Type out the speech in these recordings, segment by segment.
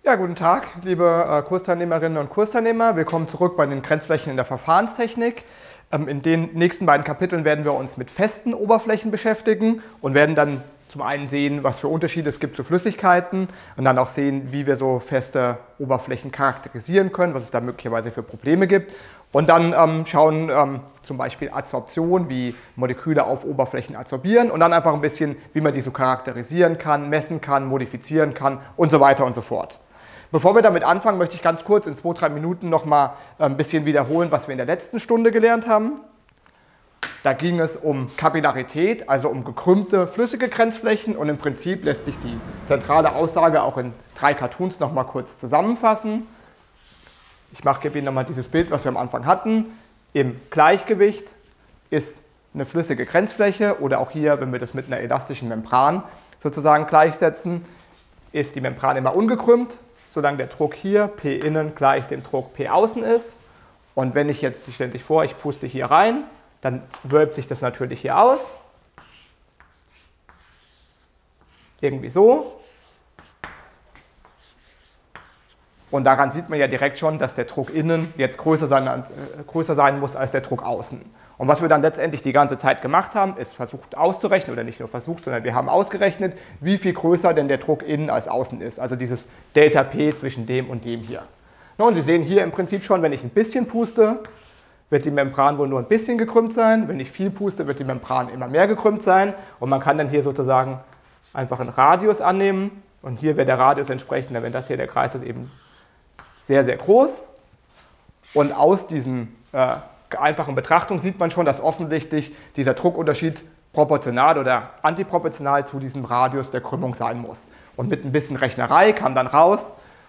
Ja, guten Tag, liebe Kursteilnehmerinnen und Kursteilnehmer. Willkommen zurück bei den Grenzflächen in der Verfahrenstechnik. In den nächsten beiden Kapiteln werden wir uns mit festen Oberflächen beschäftigen und werden dann zum einen sehen, was für Unterschiede es gibt zu Flüssigkeiten und dann auch sehen, wie wir so feste Oberflächen charakterisieren können, was es da möglicherweise für Probleme gibt. Und dann schauen zum Beispiel Adsorption, wie Moleküle auf Oberflächen adsorbieren und dann einfach ein bisschen, wie man die so charakterisieren kann, messen kann, modifizieren kann und so weiter und so fort. Bevor wir damit anfangen, möchte ich ganz kurz in 2-3 Minuten noch mal ein bisschen wiederholen, was wir in der letzten Stunde gelernt haben. Da ging es um Kapillarität, also um gekrümmte flüssige Grenzflächen und im Prinzip lässt sich die zentrale Aussage auch in 3 Cartoons noch mal kurz zusammenfassen. Ich gebe Ihnen nochmal dieses Bild, was wir am Anfang hatten. Im Gleichgewicht ist eine flüssige Grenzfläche oder auch hier, wenn wir das mit einer elastischen Membran sozusagen gleichsetzen, ist die Membran immer ungekrümmt, solange der Druck hier P innen gleich dem Druck P außen ist. Und wenn ich jetzt, stellen Sie sich vor, ich puste hier rein, dann wölbt sich das natürlich hier aus. Irgendwie so. Und daran sieht man ja direkt schon, dass der Druck innen jetzt größer sein muss als der Druck außen. Und was wir dann letztendlich die ganze Zeit gemacht haben, ist versucht auszurechnen, oder nicht nur versucht, sondern wir haben ausgerechnet, wie viel größer denn der Druck innen als außen ist. Also dieses Delta P zwischen dem und dem hier. Und Sie sehen hier im Prinzip schon, wenn ich ein bisschen puste, wird die Membran wohl nur ein bisschen gekrümmt sein. Wenn ich viel puste, wird die Membran immer mehr gekrümmt sein. Und man kann dann hier sozusagen einfach einen Radius annehmen. Und hier wäre der Radius entsprechend, wenn das hier der Kreis ist, eben sehr, sehr groß. Und aus diesen einfachen Betrachtung sieht man schon, dass offensichtlich dieser Druckunterschied proportional oder antiproportional zu diesem Radius der Krümmung sein muss. Und mit ein bisschen Rechnerei kam dann raus,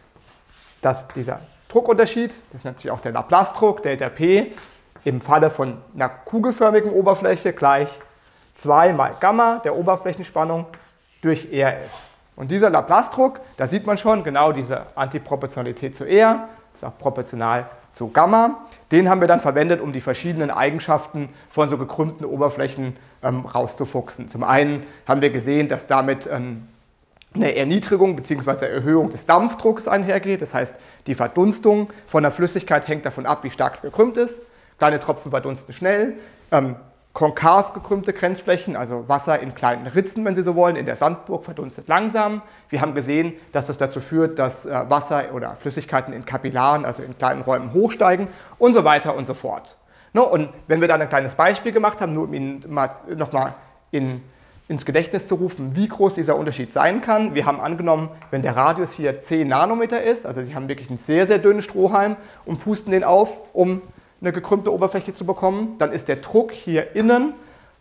dass dieser Druckunterschied, das nennt sich auch der Laplace-Druck, Delta P, im Falle von einer kugelförmigen Oberfläche gleich 2 mal Gamma der Oberflächenspannung durch R ist. Und dieser Laplace-Druck, da sieht man schon genau diese Antiproportionalität zu R, ist auch proportional zu Gamma. Den haben wir dann verwendet, um die verschiedenen Eigenschaften von so gekrümmten Oberflächen rauszufuchsen. Zum einen haben wir gesehen, dass damit eine Erniedrigung bzw. Erhöhung des Dampfdrucks einhergeht. Das heißt, die Verdunstung von der Flüssigkeit hängt davon ab, wie stark es gekrümmt ist. Kleine Tropfen verdunsten schnell. Konkav gekrümmte Grenzflächen, also Wasser in kleinen Ritzen, wenn Sie so wollen, in der Sandburg verdunstet langsam. Wir haben gesehen, dass das dazu führt, dass Wasser oder Flüssigkeiten in Kapillaren, also in kleinen Räumen hochsteigen und so weiter und so fort. Und wenn wir dann ein kleines Beispiel gemacht haben, nur um Ihnen nochmal ins Gedächtnis zu rufen, wie groß dieser Unterschied sein kann. Wir haben angenommen, wenn der Radius hier 10 Nanometer ist, also Sie haben wirklich einen sehr, sehr dünnen Strohhalm und pusten den auf, um eine gekrümmte Oberfläche zu bekommen, dann ist der Druck hier innen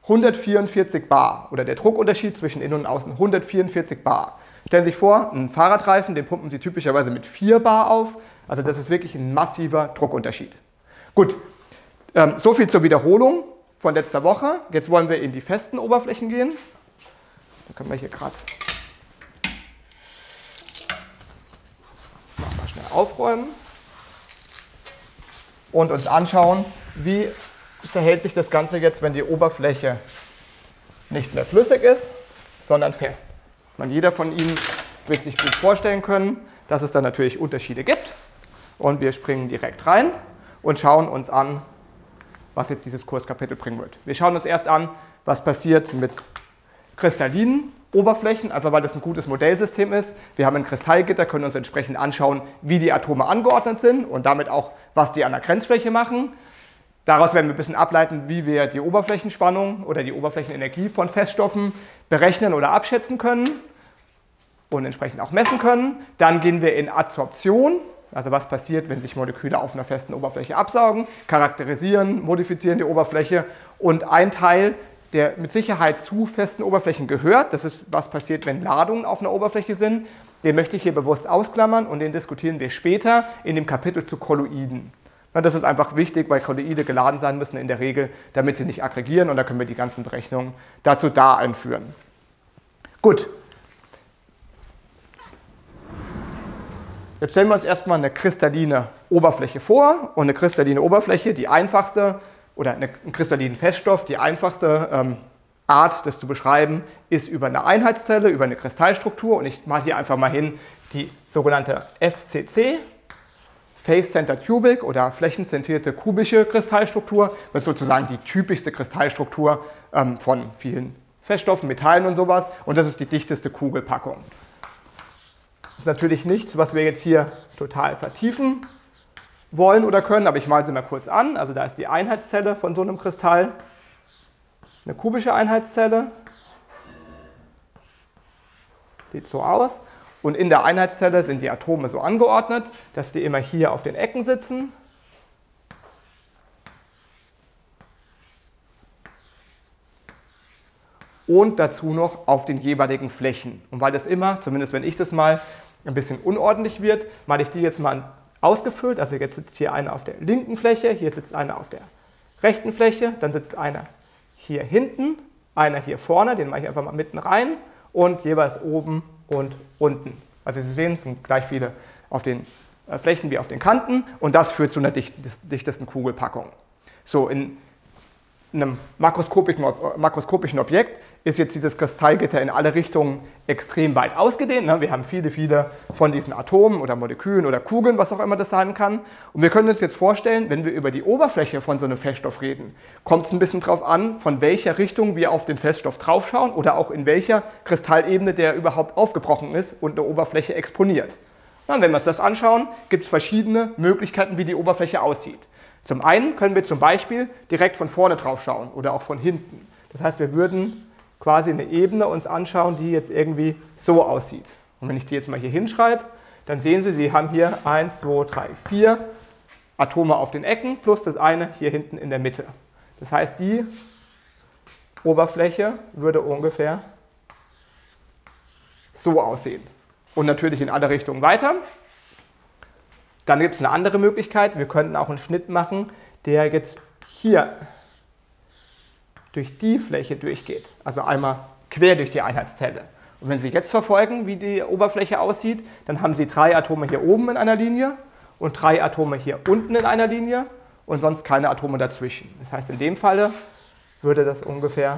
144 bar oder der Druckunterschied zwischen innen und außen 144 bar. Stellen Sie sich vor, einen Fahrradreifen, den pumpen Sie typischerweise mit 4 bar auf, also das ist wirklich ein massiver Druckunterschied. Gut, so viel zur Wiederholung von letzter Woche. Jetzt wollen wir in die festen Oberflächen gehen. Da können wir hier gerade mal schnell aufräumen und uns anschauen, wie verhält sich das Ganze jetzt, wenn die Oberfläche nicht mehr flüssig ist, sondern fest. Jeder von Ihnen wird sich gut vorstellen können, dass es da natürlich Unterschiede gibt. Und wir springen direkt rein und schauen uns an, was jetzt dieses Kurskapitel bringen wird. Wir schauen uns erst an, was passiert mit kristallinen Oberflächen, einfach weil das ein gutes Modellsystem ist. Wir haben ein Kristallgitter, können uns entsprechend anschauen, wie die Atome angeordnet sind und damit auch, was die an der Grenzfläche machen. Daraus werden wir ein bisschen ableiten, wie wir die Oberflächenspannung oder die Oberflächenenergie von Feststoffen berechnen oder abschätzen können und entsprechend auch messen können. Dann gehen wir in Adsorption, also was passiert, wenn sich Moleküle auf einer festen Oberfläche absaugen, charakterisieren, modifizieren die Oberfläche und ein Teil, der mit Sicherheit zu festen Oberflächen gehört. Das ist, was passiert, wenn Ladungen auf einer Oberfläche sind. Den möchte ich hier bewusst ausklammern und den diskutieren wir später in dem Kapitel zu Kolloiden. Das ist einfach wichtig, weil Kolloide geladen sein müssen in der Regel, damit sie nicht aggregieren und da können wir die ganzen Berechnungen dazu einführen. Gut. Jetzt stellen wir uns erstmal eine kristalline Oberfläche vor und eine kristalline Oberfläche, die einfachste, oder einen kristallinen Feststoff, die einfachste Art, das zu beschreiben, ist über eine Einheitszelle, über eine Kristallstruktur. Und ich mache hier einfach mal hin die sogenannte FCC, Face-Centered Cubic oder flächenzentrierte kubische Kristallstruktur. Das ist sozusagen die typischste Kristallstruktur von vielen Feststoffen, Metallen und sowas. Und das ist die dichteste Kugelpackung. Das ist natürlich nichts, was wir jetzt hier total vertiefen wollen oder können, aber ich male sie mal kurz an. Also da ist die Einheitszelle von so einem Kristall, eine kubische Einheitszelle. Sieht so aus. Und in der Einheitszelle sind die Atome so angeordnet, dass die immer hier auf den Ecken sitzen. Und dazu noch auf den jeweiligen Flächen. Und weil das immer, zumindest wenn ich das mal, ein bisschen unordentlich wird, male ich die jetzt mal ausgefüllt. Also jetzt sitzt hier einer auf der linken Fläche, hier sitzt einer auf der rechten Fläche, dann sitzt einer hier hinten, einer hier vorne, den mache ich einfach mal mitten rein und jeweils oben und unten. Also Sie sehen, es sind gleich viele auf den Flächen wie auf den Kanten und das führt zu einer dichtesten Kugelpackung. So, in einem makroskopischen Objekt ist jetzt dieses Kristallgitter in alle Richtungen extrem weit ausgedehnt. Wir haben viele, viele von diesen Atomen oder Molekülen oder Kugeln, was auch immer das sein kann. Und wir können uns jetzt vorstellen, wenn wir über die Oberfläche von so einem Feststoff reden, kommt es ein bisschen darauf an, von welcher Richtung wir auf den Feststoff draufschauen oder auch in welcher Kristallebene der überhaupt aufgebrochen ist und eine Oberfläche exponiert. Und wenn wir uns das anschauen, gibt es verschiedene Möglichkeiten, wie die Oberfläche aussieht. Zum einen können wir zum Beispiel direkt von vorne drauf schauen oder auch von hinten. Das heißt, wir würden quasi eine Ebene uns anschauen, die jetzt irgendwie so aussieht. Und wenn ich die jetzt mal hier hinschreibe, dann sehen Sie, Sie haben hier 1, 2, 3, 4 Atome auf den Ecken plus das eine hier hinten in der Mitte. Das heißt, die Oberfläche würde ungefähr so aussehen. Und natürlich in alle Richtungen weiter. Dann gibt es eine andere Möglichkeit, wir könnten auch einen Schnitt machen, der jetzt hier durch die Fläche durchgeht, also einmal quer durch die Einheitszelle. Und wenn Sie jetzt verfolgen, wie die Oberfläche aussieht, dann haben Sie 3 Atome hier oben in einer Linie und 3 Atome hier unten in einer Linie und sonst keine Atome dazwischen. Das heißt, in dem Falle würde das ungefähr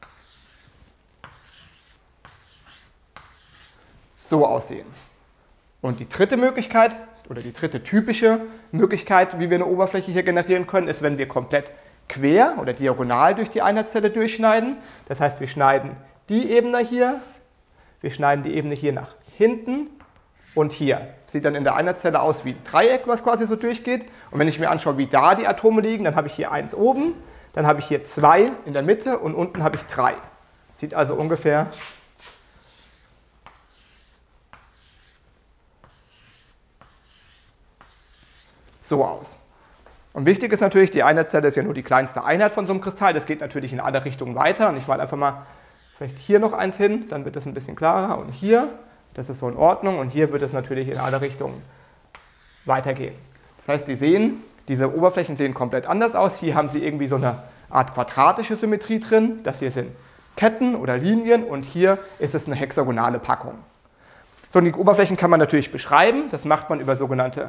so aussehen. Und die dritte Möglichkeit, oder die dritte typische Möglichkeit, wie wir eine Oberfläche hier generieren können, ist, wenn wir komplett quer oder diagonal durch die Einheitszelle durchschneiden. Das heißt, wir schneiden die Ebene hier, wir schneiden die Ebene hier nach hinten und hier. Sieht dann in der Einheitszelle aus wie ein Dreieck, was quasi so durchgeht. Und wenn ich mir anschaue, wie da die Atome liegen, dann habe ich hier 1 oben, dann habe ich hier 2 in der Mitte und unten habe ich 3. Sieht also ungefähr so aus. Und wichtig ist natürlich, die Einheitszelle ist ja nur die kleinste Einheit von so einem Kristall. Das geht natürlich in alle Richtungen weiter. Und ich male einfach mal vielleicht hier noch eins hin, dann wird das ein bisschen klarer. Und hier, das ist so in Ordnung. Und hier wird es natürlich in alle Richtungen weitergehen. Das heißt, Sie sehen, diese Oberflächen sehen komplett anders aus. Hier haben Sie irgendwie so eine Art quadratische Symmetrie drin. Das hier sind Ketten oder Linien und hier ist es eine hexagonale Packung. So, und die Oberflächen kann man natürlich beschreiben. Das macht man über sogenannte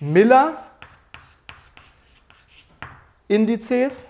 Miller-Indizes.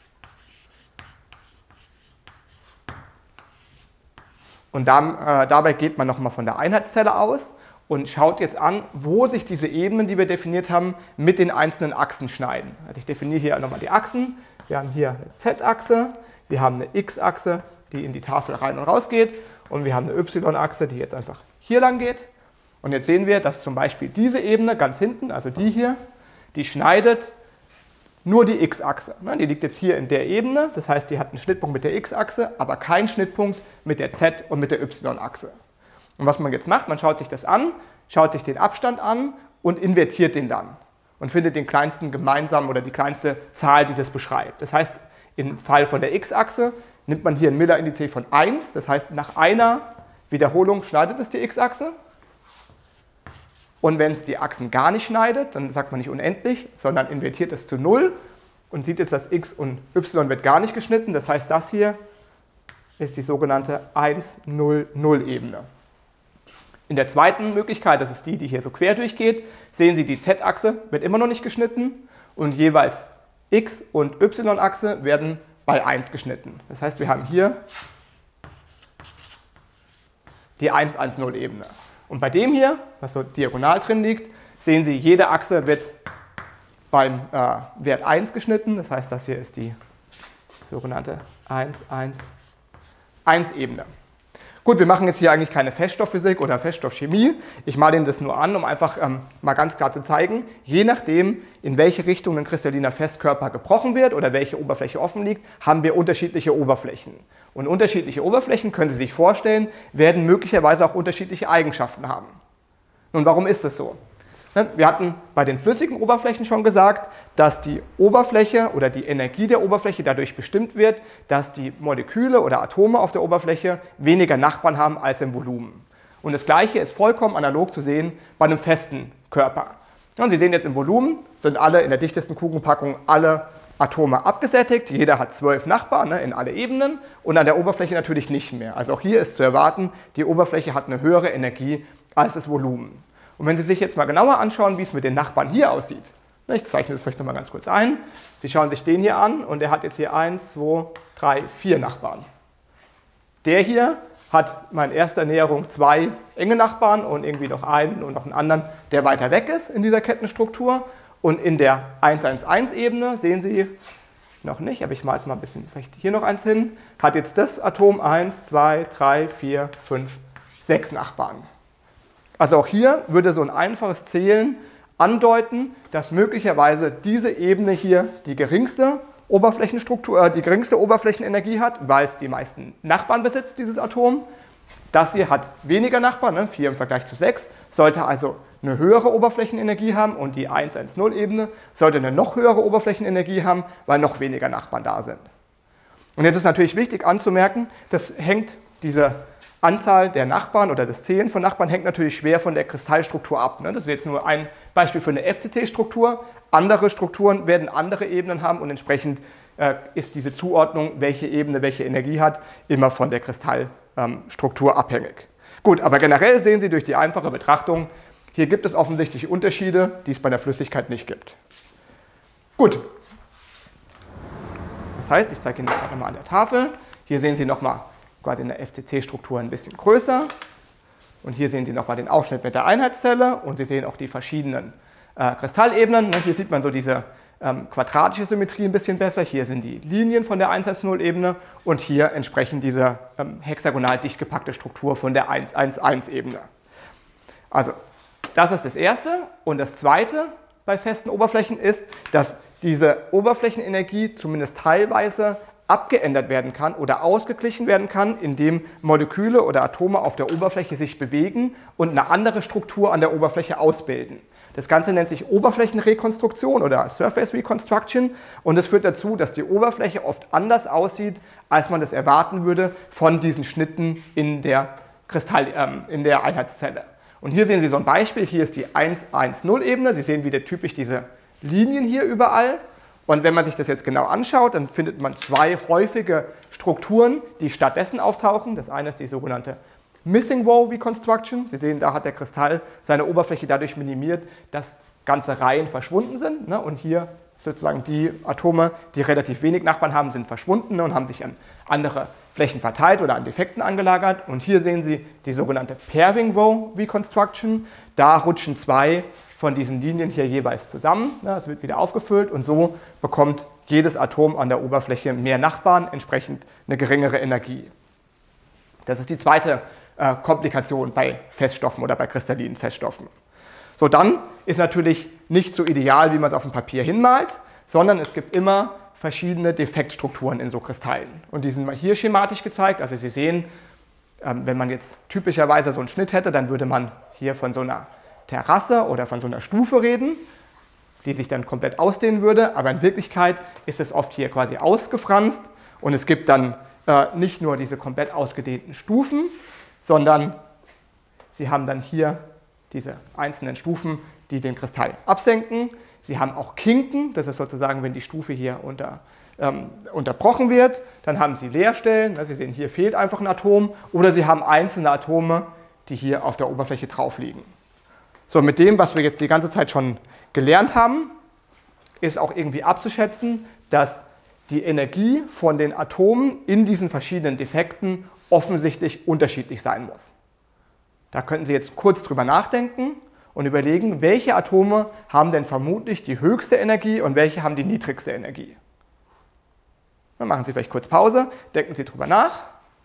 Und dabei geht man nochmal von der Einheitszelle aus und schaut jetzt an, wo sich diese Ebenen, die wir definiert haben, mit den einzelnen Achsen schneiden. Also ich definiere hier nochmal die Achsen. Wir haben hier eine Z-Achse, wir haben eine X-Achse, die in die Tafel rein und raus geht und wir haben eine Y-Achse, die jetzt einfach hier lang geht. Und jetzt sehen wir, dass zum Beispiel diese Ebene ganz hinten, also die hier, die schneidet nur die X-Achse. Die liegt jetzt hier in der Ebene, das heißt, die hat einen Schnittpunkt mit der X-Achse, aber keinen Schnittpunkt mit der Z- und mit der Y-Achse. Und was man jetzt macht, man schaut sich das an, schaut sich den Abstand an und invertiert den dann und findet den kleinsten gemeinsamen oder die kleinste Zahl, die das beschreibt. Das heißt, im Fall von der X-Achse nimmt man hier ein Miller-Indiz von 1, das heißt, nach einer Wiederholung schneidet es die X-Achse. Und wenn es die Achsen gar nicht schneidet, dann sagt man nicht unendlich, sondern invertiert es zu 0 und sieht jetzt, dass X und Y wird gar nicht geschnitten. Das heißt, das hier ist die sogenannte 1-0-0-Ebene. In der zweiten Möglichkeit, das ist die, die hier so quer durchgeht, sehen Sie, die Z-Achse wird immer noch nicht geschnitten und jeweils X- und Y-Achse werden bei 1 geschnitten. Das heißt, wir haben hier die 1,1,0-Ebene. Und bei dem hier, was so diagonal drin liegt, sehen Sie, jede Achse wird beim Wert 1 geschnitten. Das heißt, das hier ist die sogenannte 1,1,1-Ebene. Gut, wir machen jetzt hier eigentlich keine Feststoffphysik oder Feststoffchemie. Ich male Ihnen das nur an, um einfach mal ganz klar zu zeigen, je nachdem, in welche Richtung ein kristalliner Festkörper gebrochen wird oder welche Oberfläche offen liegt, haben wir unterschiedliche Oberflächen. Und unterschiedliche Oberflächen, können Sie sich vorstellen, werden möglicherweise auch unterschiedliche Eigenschaften haben. Nun, warum ist das so? Wir hatten bei den flüssigen Oberflächen schon gesagt, dass die Oberfläche oder die Energie der Oberfläche dadurch bestimmt wird, dass die Moleküle oder Atome auf der Oberfläche weniger Nachbarn haben als im Volumen. Und das Gleiche ist vollkommen analog zu sehen bei einem festen Körper. Und Sie sehen jetzt im Volumen, sind alle in der dichtesten Kuchenpackung alle Atome abgesättigt. Jeder hat 12 Nachbarn in alle Ebenen und an der Oberfläche natürlich nicht mehr. Also auch hier ist zu erwarten, die Oberfläche hat eine höhere Energie als das Volumen. Und wenn Sie sich jetzt mal genauer anschauen, wie es mit den Nachbarn hier aussieht, ich zeichne das vielleicht noch mal ganz kurz ein. Sie schauen sich den hier an und der hat jetzt hier 1, 2, 3, 4 Nachbarn. Der hier hat mal in erster Näherung 2 enge Nachbarn und irgendwie noch einen und noch einen anderen, der weiter weg ist in dieser Kettenstruktur. Und in der 1,1,1-Ebene sehen Sie noch nicht, aber ich male jetzt mal ein bisschen vielleicht hier noch eins hin, hat jetzt das Atom 1, 2, 3, 4, 5, 6 Nachbarn. Also auch hier würde so ein einfaches Zählen andeuten, dass möglicherweise diese Ebene hier die geringste Oberflächenstruktur, die geringste Oberflächenenergie hat, weil es die meisten Nachbarn besitzt, dieses Atom. Das hier hat weniger Nachbarn, 4 im Vergleich zu 6, sollte also eine höhere Oberflächenenergie haben und die 1,1,0-Ebene sollte eine noch höhere Oberflächenenergie haben, weil noch weniger Nachbarn da sind. Und jetzt ist natürlich wichtig anzumerken, diese Anzahl der Nachbarn oder das Zählen von Nachbarn hängt natürlich schwer von der Kristallstruktur ab. Das ist jetzt nur ein Beispiel für eine FCC-Struktur. Andere Strukturen werden andere Ebenen haben und entsprechend ist diese Zuordnung, welche Ebene welche Energie hat, immer von der Kristallstruktur abhängig. Gut, aber generell sehen Sie durch die einfache Betrachtung, hier gibt es offensichtlich Unterschiede, die es bei der Flüssigkeit nicht gibt. Gut. Das heißt, ich zeige Ihnen das gerade mal an der Tafel. Hier sehen Sie nochmal quasi in der FCC-Struktur ein bisschen größer. Und hier sehen Sie nochmal den Ausschnitt mit der Einheitszelle und Sie sehen auch die verschiedenen Kristallebenen. Hier sieht man so diese quadratische Symmetrie ein bisschen besser. Hier sind die Linien von der 1,1,0-Ebene und hier entsprechend diese hexagonal dicht gepackte Struktur von der 1,1,1-Ebene. Also das ist das Erste. Und das Zweite bei festen Oberflächen ist, dass diese Oberflächenenergie zumindest teilweise abgeändert werden kann oder ausgeglichen werden kann, indem Moleküle oder Atome auf der Oberfläche sich bewegen und eine andere Struktur an der Oberfläche ausbilden. Das Ganze nennt sich Oberflächenrekonstruktion oder Surface Reconstruction und es führt dazu, dass die Oberfläche oft anders aussieht, als man das erwarten würde von diesen Schnitten in der Einheitszelle. Und hier sehen Sie so ein Beispiel, hier ist die 1,1,0-Ebene, Sie sehen wieder typisch diese Linien hier überall. Und wenn man sich das jetzt genau anschaut, dann findet man 2 häufige Strukturen, die stattdessen auftauchen. Das eine ist die sogenannte Missing Row Reconstruction. Sie sehen, da hat der Kristall seine Oberfläche dadurch minimiert, dass ganze Reihen verschwunden sind. Und hier sozusagen die Atome, die relativ wenig Nachbarn haben, sind verschwunden und haben sich an andere Flächen verteilt oder an Defekten angelagert. Und hier sehen Sie die sogenannte Pairing Row Reconstruction. Da rutschen 2 von diesen Linien hier jeweils zusammen. Es wird wieder aufgefüllt und so bekommt jedes Atom an der Oberfläche mehr Nachbarn, entsprechend eine geringere Energie. Das ist die zweite Komplikation bei Feststoffen oder bei kristallinen Feststoffen. So, dann ist natürlich nicht so ideal, wie man es auf dem Papier hinmalt, sondern es gibt immer verschiedene Defektstrukturen in so Kristallen. Und die sind mal hier schematisch gezeigt. Also Sie sehen, wenn man jetzt typischerweise so einen Schnitt hätte, dann würde man hier von so einer Terrasse oder von so einer Stufe reden, die sich dann komplett ausdehnen würde, aber in Wirklichkeit ist es oft hier quasi ausgefranst und es gibt dann nicht nur diese komplett ausgedehnten Stufen, sondern Sie haben dann hier diese einzelnen Stufen, die den Kristall absenken. Sie haben auch Kinken, das ist sozusagen, wenn die Stufe hier unterbrochen wird, dann haben Sie Leerstellen, Sie sehen, hier fehlt einfach ein Atom, oder Sie haben einzelne Atome, die hier auf der Oberfläche drauf liegen. So, mit dem, was wir jetzt die ganze Zeit schon gelernt haben, ist auch irgendwie abzuschätzen, dass die Energie von den Atomen in diesen verschiedenen Defekten offensichtlich unterschiedlich sein muss. Da könnten Sie jetzt kurz drüber nachdenken und überlegen, welche Atome haben denn vermutlich die höchste Energie und welche haben die niedrigste Energie. Dann machen Sie vielleicht kurz Pause, denken Sie drüber nach.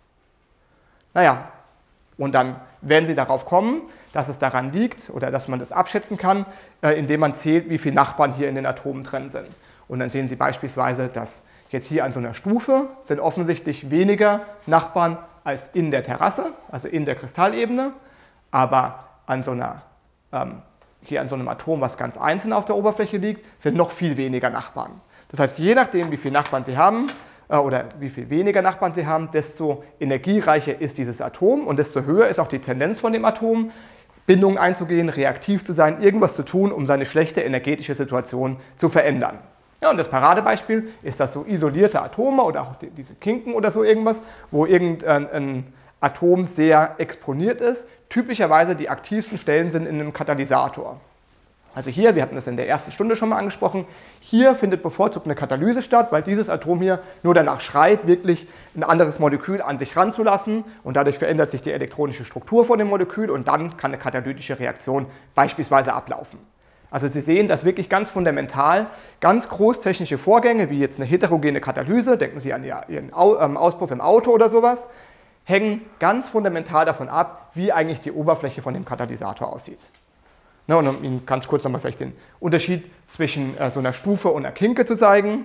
Naja, und dann werden Sie darauf kommen, dass es daran liegt oder dass man das abschätzen kann, indem man zählt, wie viele Nachbarn hier in den Atomen drin sind. Und dann sehen Sie beispielsweise, dass jetzt hier an so einer Stufe sind offensichtlich weniger Nachbarn als in der Terrasse, also in der Kristallebene, aber an so einer, hier an so einem Atom, was ganz einzeln auf der Oberfläche liegt, sind noch viel weniger Nachbarn. Das heißt, je nachdem, wie viele Nachbarn Sie haben oder wie viel weniger Nachbarn Sie haben, desto energiereicher ist dieses Atom und desto höher ist auch die Tendenz von dem Atom, Bindungen einzugehen, reaktiv zu sein, irgendwas zu tun, um seine schlechte energetische Situation zu verändern. Ja, und das Paradebeispiel ist das so isolierte Atome oder auch diese Kinken oder so irgendwas, wo irgendein Atom sehr exponiert ist. Typischerweise die aktivsten Stellen sind in einem Katalysator. Also hier, wir hatten das in der ersten Stunde schon mal angesprochen, hier findet bevorzugt eine Katalyse statt, weil dieses Atom hier nur danach schreit, wirklich ein anderes Molekül an sich ranzulassen und dadurch verändert sich die elektronische Struktur von dem Molekül und dann kann eine katalytische Reaktion beispielsweise ablaufen. Also Sie sehen, dass wirklich ganz fundamental ganz großtechnische Vorgänge, wie jetzt eine heterogene Katalyse, denken Sie an Ihren Auspuff im Auto oder sowas, hängen ganz fundamental davon ab, wie eigentlich die Oberfläche von dem Katalysator aussieht. Und um Ihnen ganz kurz nochmal vielleicht den Unterschied zwischen so einer Stufe und einer Kinke zu zeigen.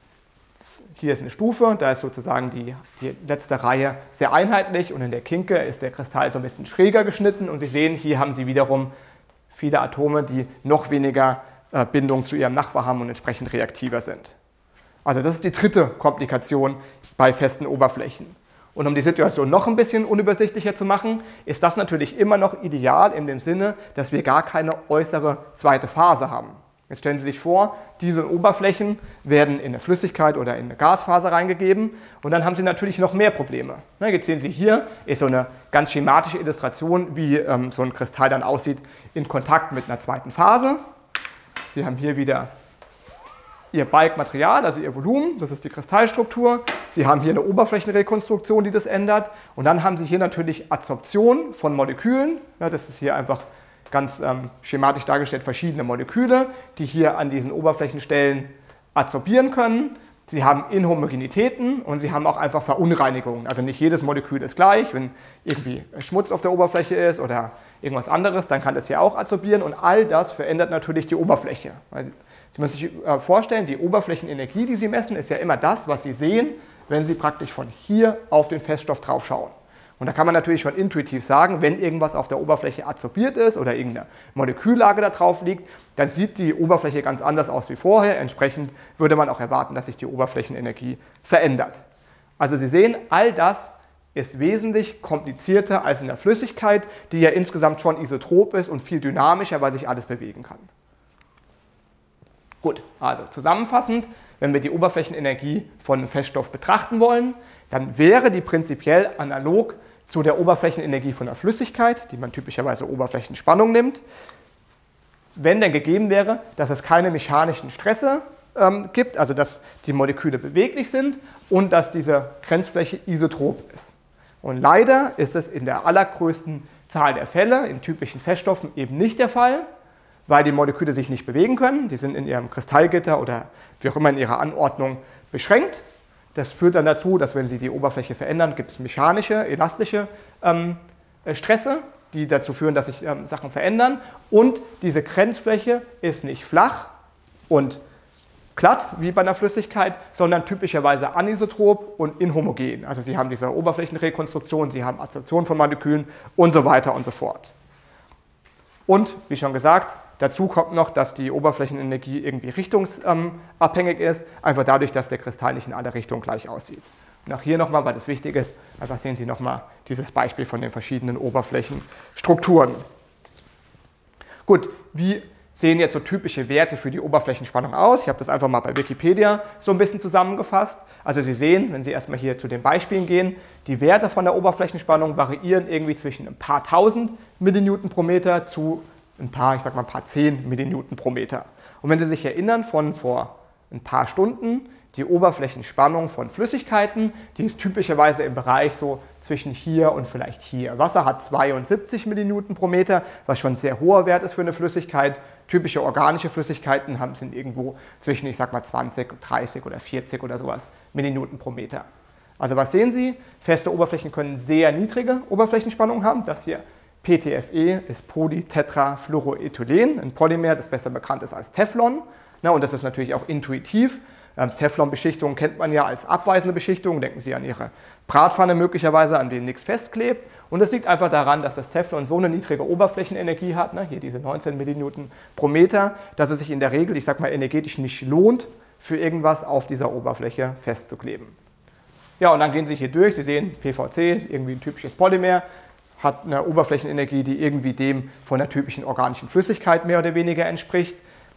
Hier ist eine Stufe, da ist sozusagen die letzte Reihe sehr einheitlich und in der Kinke ist der Kristall so ein bisschen schräger geschnitten und Sie sehen, hier haben Sie wiederum viele Atome, die noch weniger Bindung zu ihrem Nachbar haben und entsprechend reaktiver sind. Also das ist die dritte Komplikation bei festen Oberflächen. Und um die Situation noch ein bisschen unübersichtlicher zu machen, ist das natürlich immer noch ideal in dem Sinne, dass wir gar keine äußere zweite Phase haben. Jetzt stellen Sie sich vor, diese Oberflächen werden in eine Flüssigkeit oder in eine Gasphase reingegeben und dann haben Sie natürlich noch mehr Probleme. Jetzt sehen Sie hier, ist so eine ganz schematische Illustration, wie so ein Kristall dann aussieht in Kontakt mit einer zweiten Phase. Sie haben hier wieder Ihr Bulkmaterial, also Ihr Volumen, das ist die Kristallstruktur. Sie haben hier eine Oberflächenrekonstruktion, die das ändert. Und dann haben Sie hier natürlich Adsorption von Molekülen. Das ist hier einfach ganz schematisch dargestellt, verschiedene Moleküle, die hier an diesen Oberflächenstellen adsorbieren können. Sie haben Inhomogenitäten und Sie haben auch einfach Verunreinigungen. Also nicht jedes Molekül ist gleich. Wenn irgendwie Schmutz auf der Oberfläche ist oder irgendwas anderes, dann kann das hier auch adsorbieren. Und all das verändert natürlich die Oberfläche. Sie müssen sich vorstellen, die Oberflächenenergie, die Sie messen, ist ja immer das, was Sie sehen, wenn Sie praktisch von hier auf den Feststoff drauf schauen. Und da kann man natürlich schon intuitiv sagen, wenn irgendwas auf der Oberfläche adsorbiert ist oder irgendeine Moleküllage da drauf liegt, dann sieht die Oberfläche ganz anders aus wie vorher. Entsprechend würde man auch erwarten, dass sich die Oberflächenenergie verändert. Also Sie sehen, all das ist wesentlich komplizierter als in der Flüssigkeit, die ja insgesamt schon isotrop ist und viel dynamischer, weil sich alles bewegen kann. Gut, also zusammenfassend, wenn wir die Oberflächenenergie von einem Feststoff betrachten wollen, dann wäre die prinzipiell analog zu der Oberflächenenergie von einer Flüssigkeit, die man typischerweise Oberflächenspannung nimmt, wenn denn gegeben wäre, dass es keine mechanischen Stresse gibt, also dass die Moleküle beweglich sind und dass diese Grenzfläche isotrop ist. Und leider ist es in der allergrößten Zahl der Fälle in typischen Feststoffen eben nicht der Fall, weil die Moleküle sich nicht bewegen können. Die sind in ihrem Kristallgitter oder wie auch immer in ihrer Anordnung beschränkt. Das führt dann dazu, dass wenn Sie die Oberfläche verändern, gibt es mechanische, elastische Stresse, die dazu führen, dass sich Sachen verändern. Und diese Grenzfläche ist nicht flach und glatt wie bei einer Flüssigkeit, sondern typischerweise anisotrop und inhomogen. Also Sie haben diese Oberflächenrekonstruktion, Sie haben Adsorption von Molekülen und so weiter und so fort. Und wie schon gesagt, dazu kommt noch, dass die Oberflächenenergie irgendwie richtungsabhängig ist, einfach dadurch, dass der Kristall nicht in alle Richtungen gleich aussieht. Und auch hier nochmal, weil das wichtig ist, einfach sehen Sie nochmal dieses Beispiel von den verschiedenen Oberflächenstrukturen. Gut, wie sehen jetzt so typische Werte für die Oberflächenspannung aus? Ich habe das einfach mal bei Wikipedia so ein bisschen zusammengefasst. Also Sie sehen, wenn Sie erstmal hier zu den Beispielen gehen, die Werte von der Oberflächenspannung variieren irgendwie zwischen ein paar tausend Millinewton pro Meter zu ein paar, ich sag mal ein paar 10 Millinewton pro Meter. Und wenn Sie sich erinnern von vor ein paar Stunden, die Oberflächenspannung von Flüssigkeiten, die ist typischerweise im Bereich so zwischen hier und vielleicht hier. Wasser hat 72 Millinewton pro Meter, was schon ein sehr hoher Wert ist für eine Flüssigkeit. Typische organische Flüssigkeiten sind irgendwo zwischen, ich sag mal, 20, 30 oder 40 oder sowas Millinewton pro Meter. Also was sehen Sie? Feste Oberflächen können sehr niedrige Oberflächenspannungen haben. Das hier PTFE ist Polytetrafluoroethylen, ein Polymer, das besser bekannt ist als Teflon. Und das ist natürlich auch intuitiv. Teflonbeschichtung kennt man ja als abweisende Beschichtung. Denken Sie an Ihre Bratpfanne möglicherweise, an denen nichts festklebt. Und das liegt einfach daran, dass das Teflon so eine niedrige Oberflächenenergie hat, hier diese 19 Millinewton pro Meter, dass es sich in der Regel, ich sag mal, energetisch nicht lohnt, für irgendwas auf dieser Oberfläche festzukleben. Ja, und dann gehen Sie hier durch. Sie sehen PVC, irgendwie ein typisches Polymer, hat eine Oberflächenenergie, die irgendwie dem von der typischen organischen Flüssigkeit mehr oder weniger entspricht.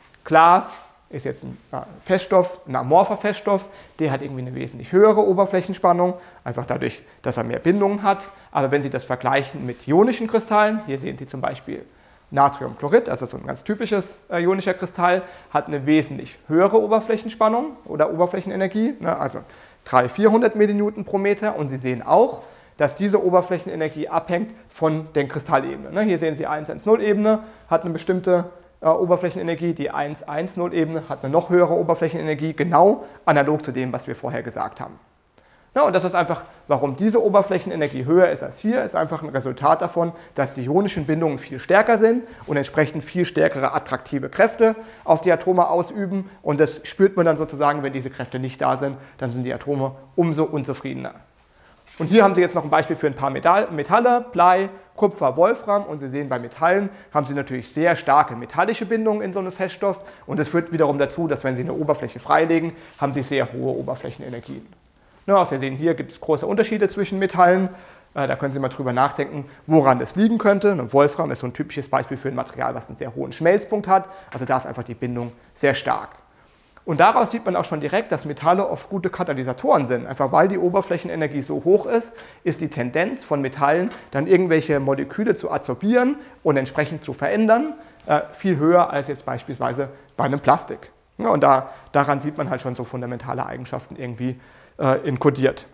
Glas ist jetzt ein Feststoff, ein amorpher Feststoff, der hat irgendwie eine wesentlich höhere Oberflächenspannung, einfach dadurch, dass er mehr Bindungen hat. Aber wenn Sie das vergleichen mit ionischen Kristallen, hier sehen Sie zum Beispiel Natriumchlorid, also so ein ganz typisches ionischer Kristall, hat eine wesentlich höhere Oberflächenspannung oder Oberflächenenergie, also 300-400 Millinewton pro Meter. Und Sie sehen auch, dass diese Oberflächenenergie abhängt von den Kristallebenen. Hier sehen Sie 1,1,0-Ebene, hat eine bestimmte Oberflächenenergie, die 1,1,0-Ebene hat eine noch höhere Oberflächenenergie, genau analog zu dem, was wir vorher gesagt haben. Ja, und das ist einfach, warum diese Oberflächenenergie höher ist als hier, ist einfach ein Resultat davon, dass die ionischen Bindungen viel stärker sind und entsprechend viel stärkere attraktive Kräfte auf die Atome ausüben. Und das spürt man dann sozusagen, wenn diese Kräfte nicht da sind, dann sind die Atome umso unzufriedener. Und hier haben Sie jetzt noch ein Beispiel für ein paar Metalle, Blei, Kupfer, Wolfram. Und Sie sehen, bei Metallen haben Sie natürlich sehr starke metallische Bindungen in so einem Feststoff. Und das führt wiederum dazu, dass wenn Sie eine Oberfläche freilegen, haben Sie sehr hohe Oberflächenenergien. Ja, Sie sehen, hier gibt es große Unterschiede zwischen Metallen. Da können Sie mal drüber nachdenken, woran das liegen könnte. Und Wolfram ist so ein typisches Beispiel für ein Material, was einen sehr hohen Schmelzpunkt hat. Also da ist einfach die Bindung sehr stark. Und daraus sieht man auch schon direkt, dass Metalle oft gute Katalysatoren sind. Einfach weil die Oberflächenenergie so hoch ist, ist die Tendenz von Metallen, dann irgendwelche Moleküle zu adsorbieren und entsprechend zu verändern, viel höher als jetzt beispielsweise bei einem Plastik. Ja, und daran sieht man halt schon so fundamentale Eigenschaften irgendwie inkodiert.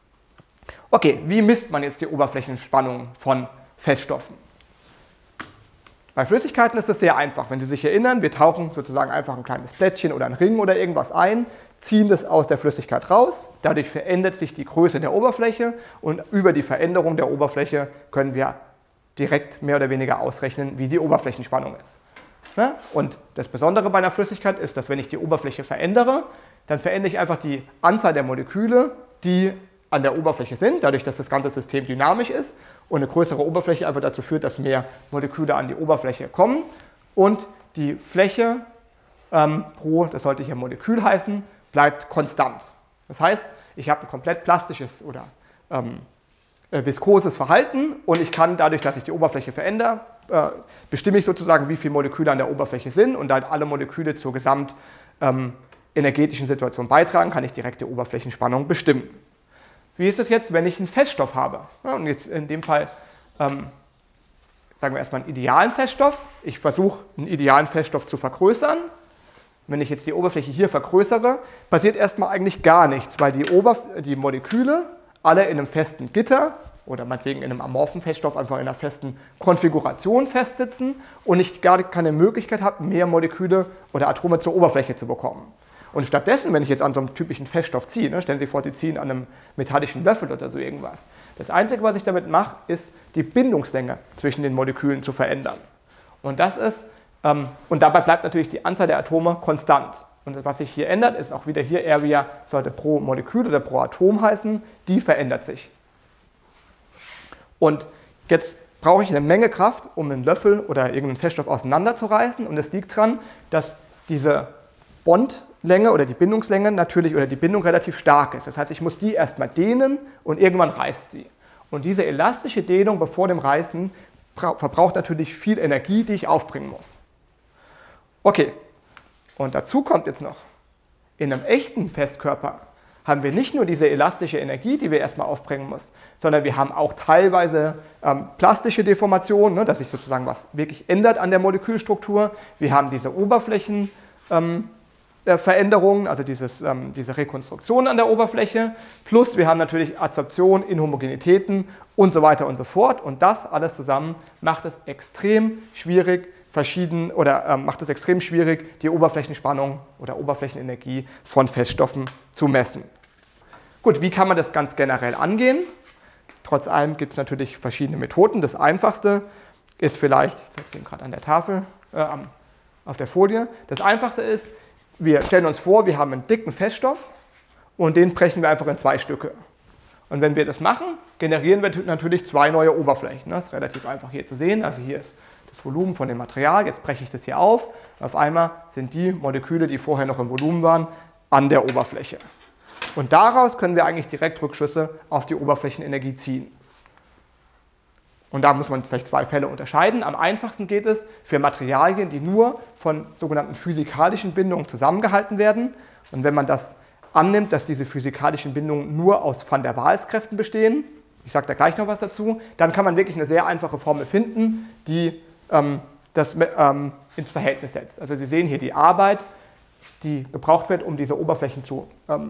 Okay, wie misst man jetzt die Oberflächenspannung von Feststoffen? Bei Flüssigkeiten ist das sehr einfach. Wenn Sie sich erinnern, wir tauchen sozusagen einfach ein kleines Plättchen oder einen Ring oder irgendwas ein, ziehen das aus der Flüssigkeit raus, dadurch verändert sich die Größe der Oberfläche und über die Veränderung der Oberfläche können wir direkt mehr oder weniger ausrechnen, wie die Oberflächenspannung ist. Und das Besondere bei einer Flüssigkeit ist, dass wenn ich die Oberfläche verändere, dann verändere ich einfach die Anzahl der Moleküle, die an der Oberfläche sind, dadurch, dass das ganze System dynamisch ist und eine größere Oberfläche einfach dazu führt, dass mehr Moleküle an die Oberfläche kommen und die Fläche pro, das sollte hier Molekül heißen, bleibt konstant. Das heißt, ich habe ein komplett plastisches oder viskoses Verhalten und ich kann dadurch, dass ich die Oberfläche verändere, bestimme ich sozusagen, wie viele Moleküle an der Oberfläche sind und da alle Moleküle zur gesamtenergetischen Situation beitragen, kann ich direkt die Oberflächenspannung bestimmen. Wie ist es jetzt, wenn ich einen Feststoff habe? Ja, und jetzt in dem Fall sagen wir erstmal einen idealen Feststoff. Ich versuche, einen idealen Feststoff zu vergrößern. Wenn ich jetzt die Oberfläche hier vergrößere, passiert erstmal eigentlich gar nichts, weil die Moleküle alle in einem festen Gitter oder meinetwegen in einem amorphen Feststoff einfach in einer festen Konfiguration festsitzen und ich gar keine Möglichkeit habe, mehr Moleküle oder Atome zur Oberfläche zu bekommen. Und stattdessen, wenn ich jetzt an so einem typischen Feststoff ziehe, stellen Sie sich vor, Sie ziehen an einem metallischen Löffel oder so irgendwas. Das Einzige, was ich damit mache, ist, die Bindungslänge zwischen den Molekülen zu verändern. Und und dabei bleibt natürlich die Anzahl der Atome konstant. Und was sich hier ändert, ist auch wieder hier Area sollte pro Molekül oder pro Atom heißen, die verändert sich. Und jetzt brauche ich eine Menge Kraft, um einen Löffel oder irgendeinen Feststoff auseinanderzureißen. Und es liegt daran, dass diese Bondlänge oder die Bindungslänge natürlich oder die Bindung relativ stark ist. Das heißt, ich muss die erstmal dehnen und irgendwann reißt sie. Und diese elastische Dehnung bevor dem Reißen verbraucht natürlich viel Energie, die ich aufbringen muss. Okay, und dazu kommt jetzt noch, in einem echten Festkörper haben wir nicht nur diese elastische Energie, die wir erstmal aufbringen müssen, sondern wir haben auch teilweise plastische Deformationen, dass sich sozusagen was wirklich ändert an der Molekülstruktur. Wir haben diese Oberflächen Veränderungen, also diese Rekonstruktion an der Oberfläche, plus wir haben natürlich Adsorption, Inhomogenitäten und so weiter und so fort. Und das alles zusammen macht es extrem schwierig, die Oberflächenspannung oder Oberflächenenergie von Feststoffen zu messen. Gut, wie kann man das ganz generell angehen? Trotz allem gibt es natürlich verschiedene Methoden. Das einfachste ist vielleicht, ich zeige es Ihnen gerade an der Tafel, auf der Folie, das einfachste ist, wir stellen uns vor, wir haben einen dicken Feststoff und den brechen wir einfach in 2 Stücke. Und wenn wir das machen, generieren wir natürlich 2 neue Oberflächen. Das ist relativ einfach hier zu sehen. Also hier ist das Volumen von dem Material, jetzt breche ich das hier auf. Und auf einmal sind die Moleküle, die vorher noch im Volumen waren, an der Oberfläche. Und daraus können wir eigentlich direkt Rückschlüsse auf die Oberflächenenergie ziehen. Und da muss man vielleicht 2 Fälle unterscheiden. Am einfachsten geht es für Materialien, die nur von sogenannten physikalischen Bindungen zusammengehalten werden. Und wenn man das annimmt, dass diese physikalischen Bindungen nur aus Van der Waals-Kräften bestehen, ich sage da gleich noch was dazu, dann kann man wirklich eine sehr einfache Formel finden, die das ins Verhältnis setzt. Also Sie sehen hier die Arbeit, die gebraucht wird, um diese Oberflächen zu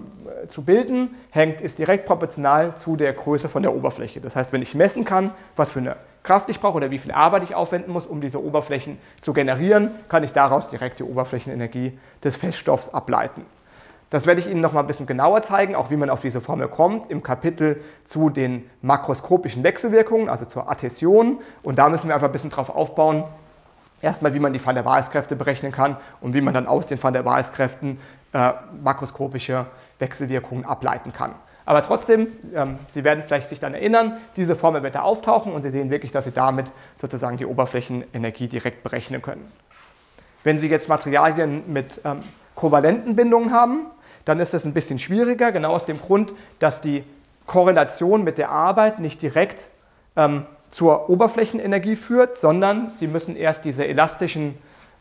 bilden, ist direkt proportional zu der Größe von der Oberfläche. Das heißt, wenn ich messen kann, was für eine Kraft ich brauche oder wie viel Arbeit ich aufwenden muss, um diese Oberflächen zu generieren, kann ich daraus direkt die Oberflächenenergie des Feststoffs ableiten. Das werde ich Ihnen noch mal ein bisschen genauer zeigen, auch wie man auf diese Formel kommt, im Kapitel zu den makroskopischen Wechselwirkungen, also zur Adhäsion. Und da müssen wir einfach ein bisschen drauf aufbauen, erstmal, wie man die Van der Waals-Kräfte berechnen kann und wie man dann aus den Van der Waals-Kräften makroskopische Wechselwirkungen ableiten kann. Aber trotzdem, Sie werden vielleicht sich dann erinnern, diese Formel wird da auftauchen und Sie sehen wirklich, dass Sie damit sozusagen die Oberflächenenergie direkt berechnen können. Wenn Sie jetzt Materialien mit kovalenten Bindungen haben, dann ist das ein bisschen schwieriger, genau aus dem Grund, dass die Korrelation mit der Arbeit nicht direkt zur Oberflächenenergie führt, sondern Sie müssen erst diese elastischen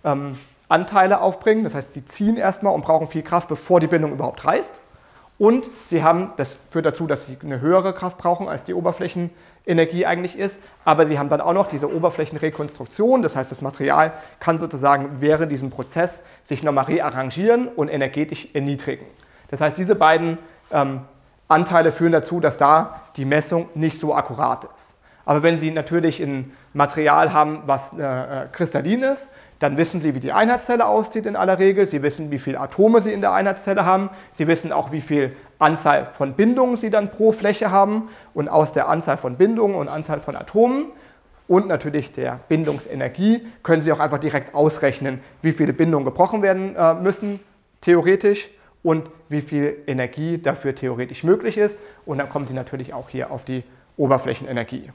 Anteile aufbringen. Das heißt, Sie ziehen erstmal und brauchen viel Kraft, bevor die Bindung überhaupt reißt. Und das führt dazu, dass Sie eine höhere Kraft brauchen, als die Oberflächenenergie eigentlich ist. Aber Sie haben dann auch noch diese Oberflächenrekonstruktion. Das heißt, das Material kann sozusagen während diesem Prozess sich nochmal rearrangieren und energetisch erniedrigen. Das heißt, diese beiden Anteile führen dazu, dass da die Messung nicht so akkurat ist. Aber wenn Sie natürlich ein Material haben, was kristallin ist, dann wissen Sie, wie die Einheitszelle aussieht in aller Regel. Sie wissen, wie viele Atome Sie in der Einheitszelle haben. Sie wissen auch, wie viel Anzahl von Bindungen Sie dann pro Fläche haben. Und aus der Anzahl von Bindungen und Anzahl von Atomen und natürlich der Bindungsenergie können Sie auch einfach direkt ausrechnen, wie viele Bindungen gebrochen werden müssen, theoretisch, und wie viel Energie dafür theoretisch möglich ist. Und dann kommen Sie natürlich auch hier auf die Oberflächenenergie.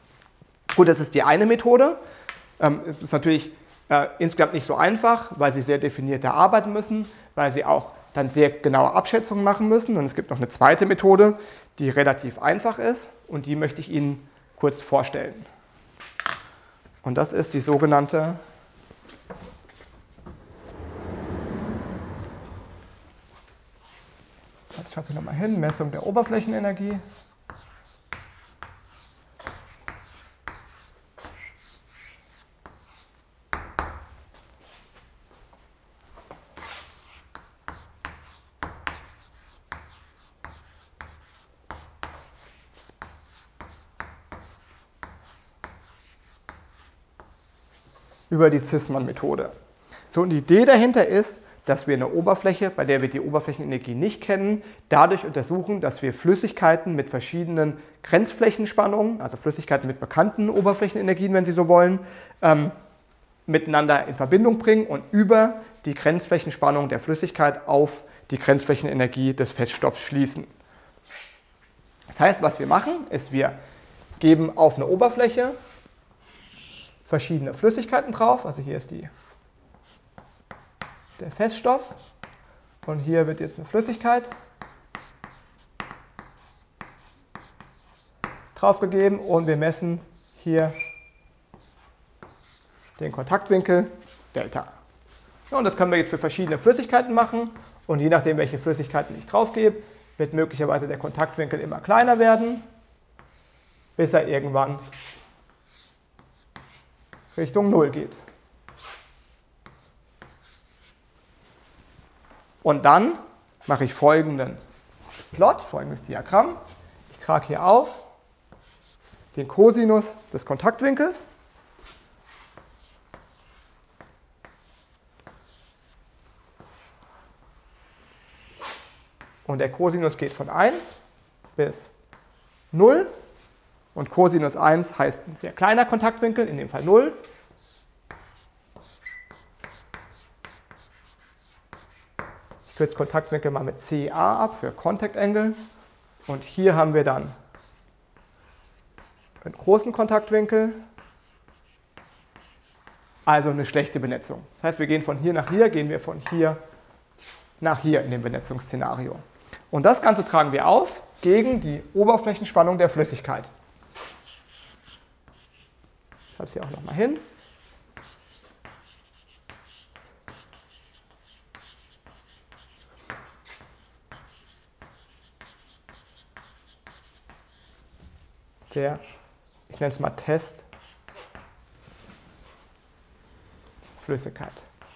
Gut, das ist die eine Methode. Das ist natürlich insgesamt nicht so einfach, weil Sie sehr definiert arbeiten müssen, weil Sie auch dann sehr genaue Abschätzungen machen müssen. Und es gibt noch eine zweite Methode, die relativ einfach ist und die möchte ich Ihnen kurz vorstellen. Und das ist die sogenannte ich schreibe hier nochmal hin, Messung der Oberflächenenergie. Über die Zisman-Methode. So, und die Idee dahinter ist, dass wir eine Oberfläche, bei der wir die Oberflächenenergie nicht kennen, dadurch untersuchen, dass wir Flüssigkeiten mit verschiedenen Grenzflächenspannungen, also Flüssigkeiten mit bekannten Oberflächenenergien, wenn Sie so wollen, miteinander in Verbindung bringen und über die Grenzflächenspannung der Flüssigkeit auf die Grenzflächenenergie des Feststoffs schließen. Das heißt, was wir machen, ist, wir geben auf eine Oberfläche verschiedene Flüssigkeiten drauf, also hier ist der Feststoff und hier wird jetzt eine Flüssigkeit draufgegeben und wir messen hier den Kontaktwinkel Delta. Ja, und das können wir jetzt für verschiedene Flüssigkeiten machen und je nachdem, welche Flüssigkeiten ich draufgebe, wird möglicherweise der Kontaktwinkel immer kleiner werden, bis er irgendwann Richtung 0 geht. Und dann mache ich folgenden Plot, folgendes Diagramm. Ich trage hier auf den Cosinus des Kontaktwinkels. Und der Cosinus geht von 1 bis 0. Und Cosinus 1 heißt ein sehr kleiner Kontaktwinkel, in dem Fall 0. Ich kürze Kontaktwinkel mal mit CA ab für Contact Angle. Und hier haben wir dann einen großen Kontaktwinkel, also eine schlechte Benetzung. Das heißt, wir gehen von hier nach hier, gehen wir von hier nach hier in dem Benetzungsszenario. Und das Ganze tragen wir auf gegen die Oberflächenspannung der Flüssigkeit. Ich schreibe es hier auch nochmal hin. Ich nenne es mal Test Flüssigkeit.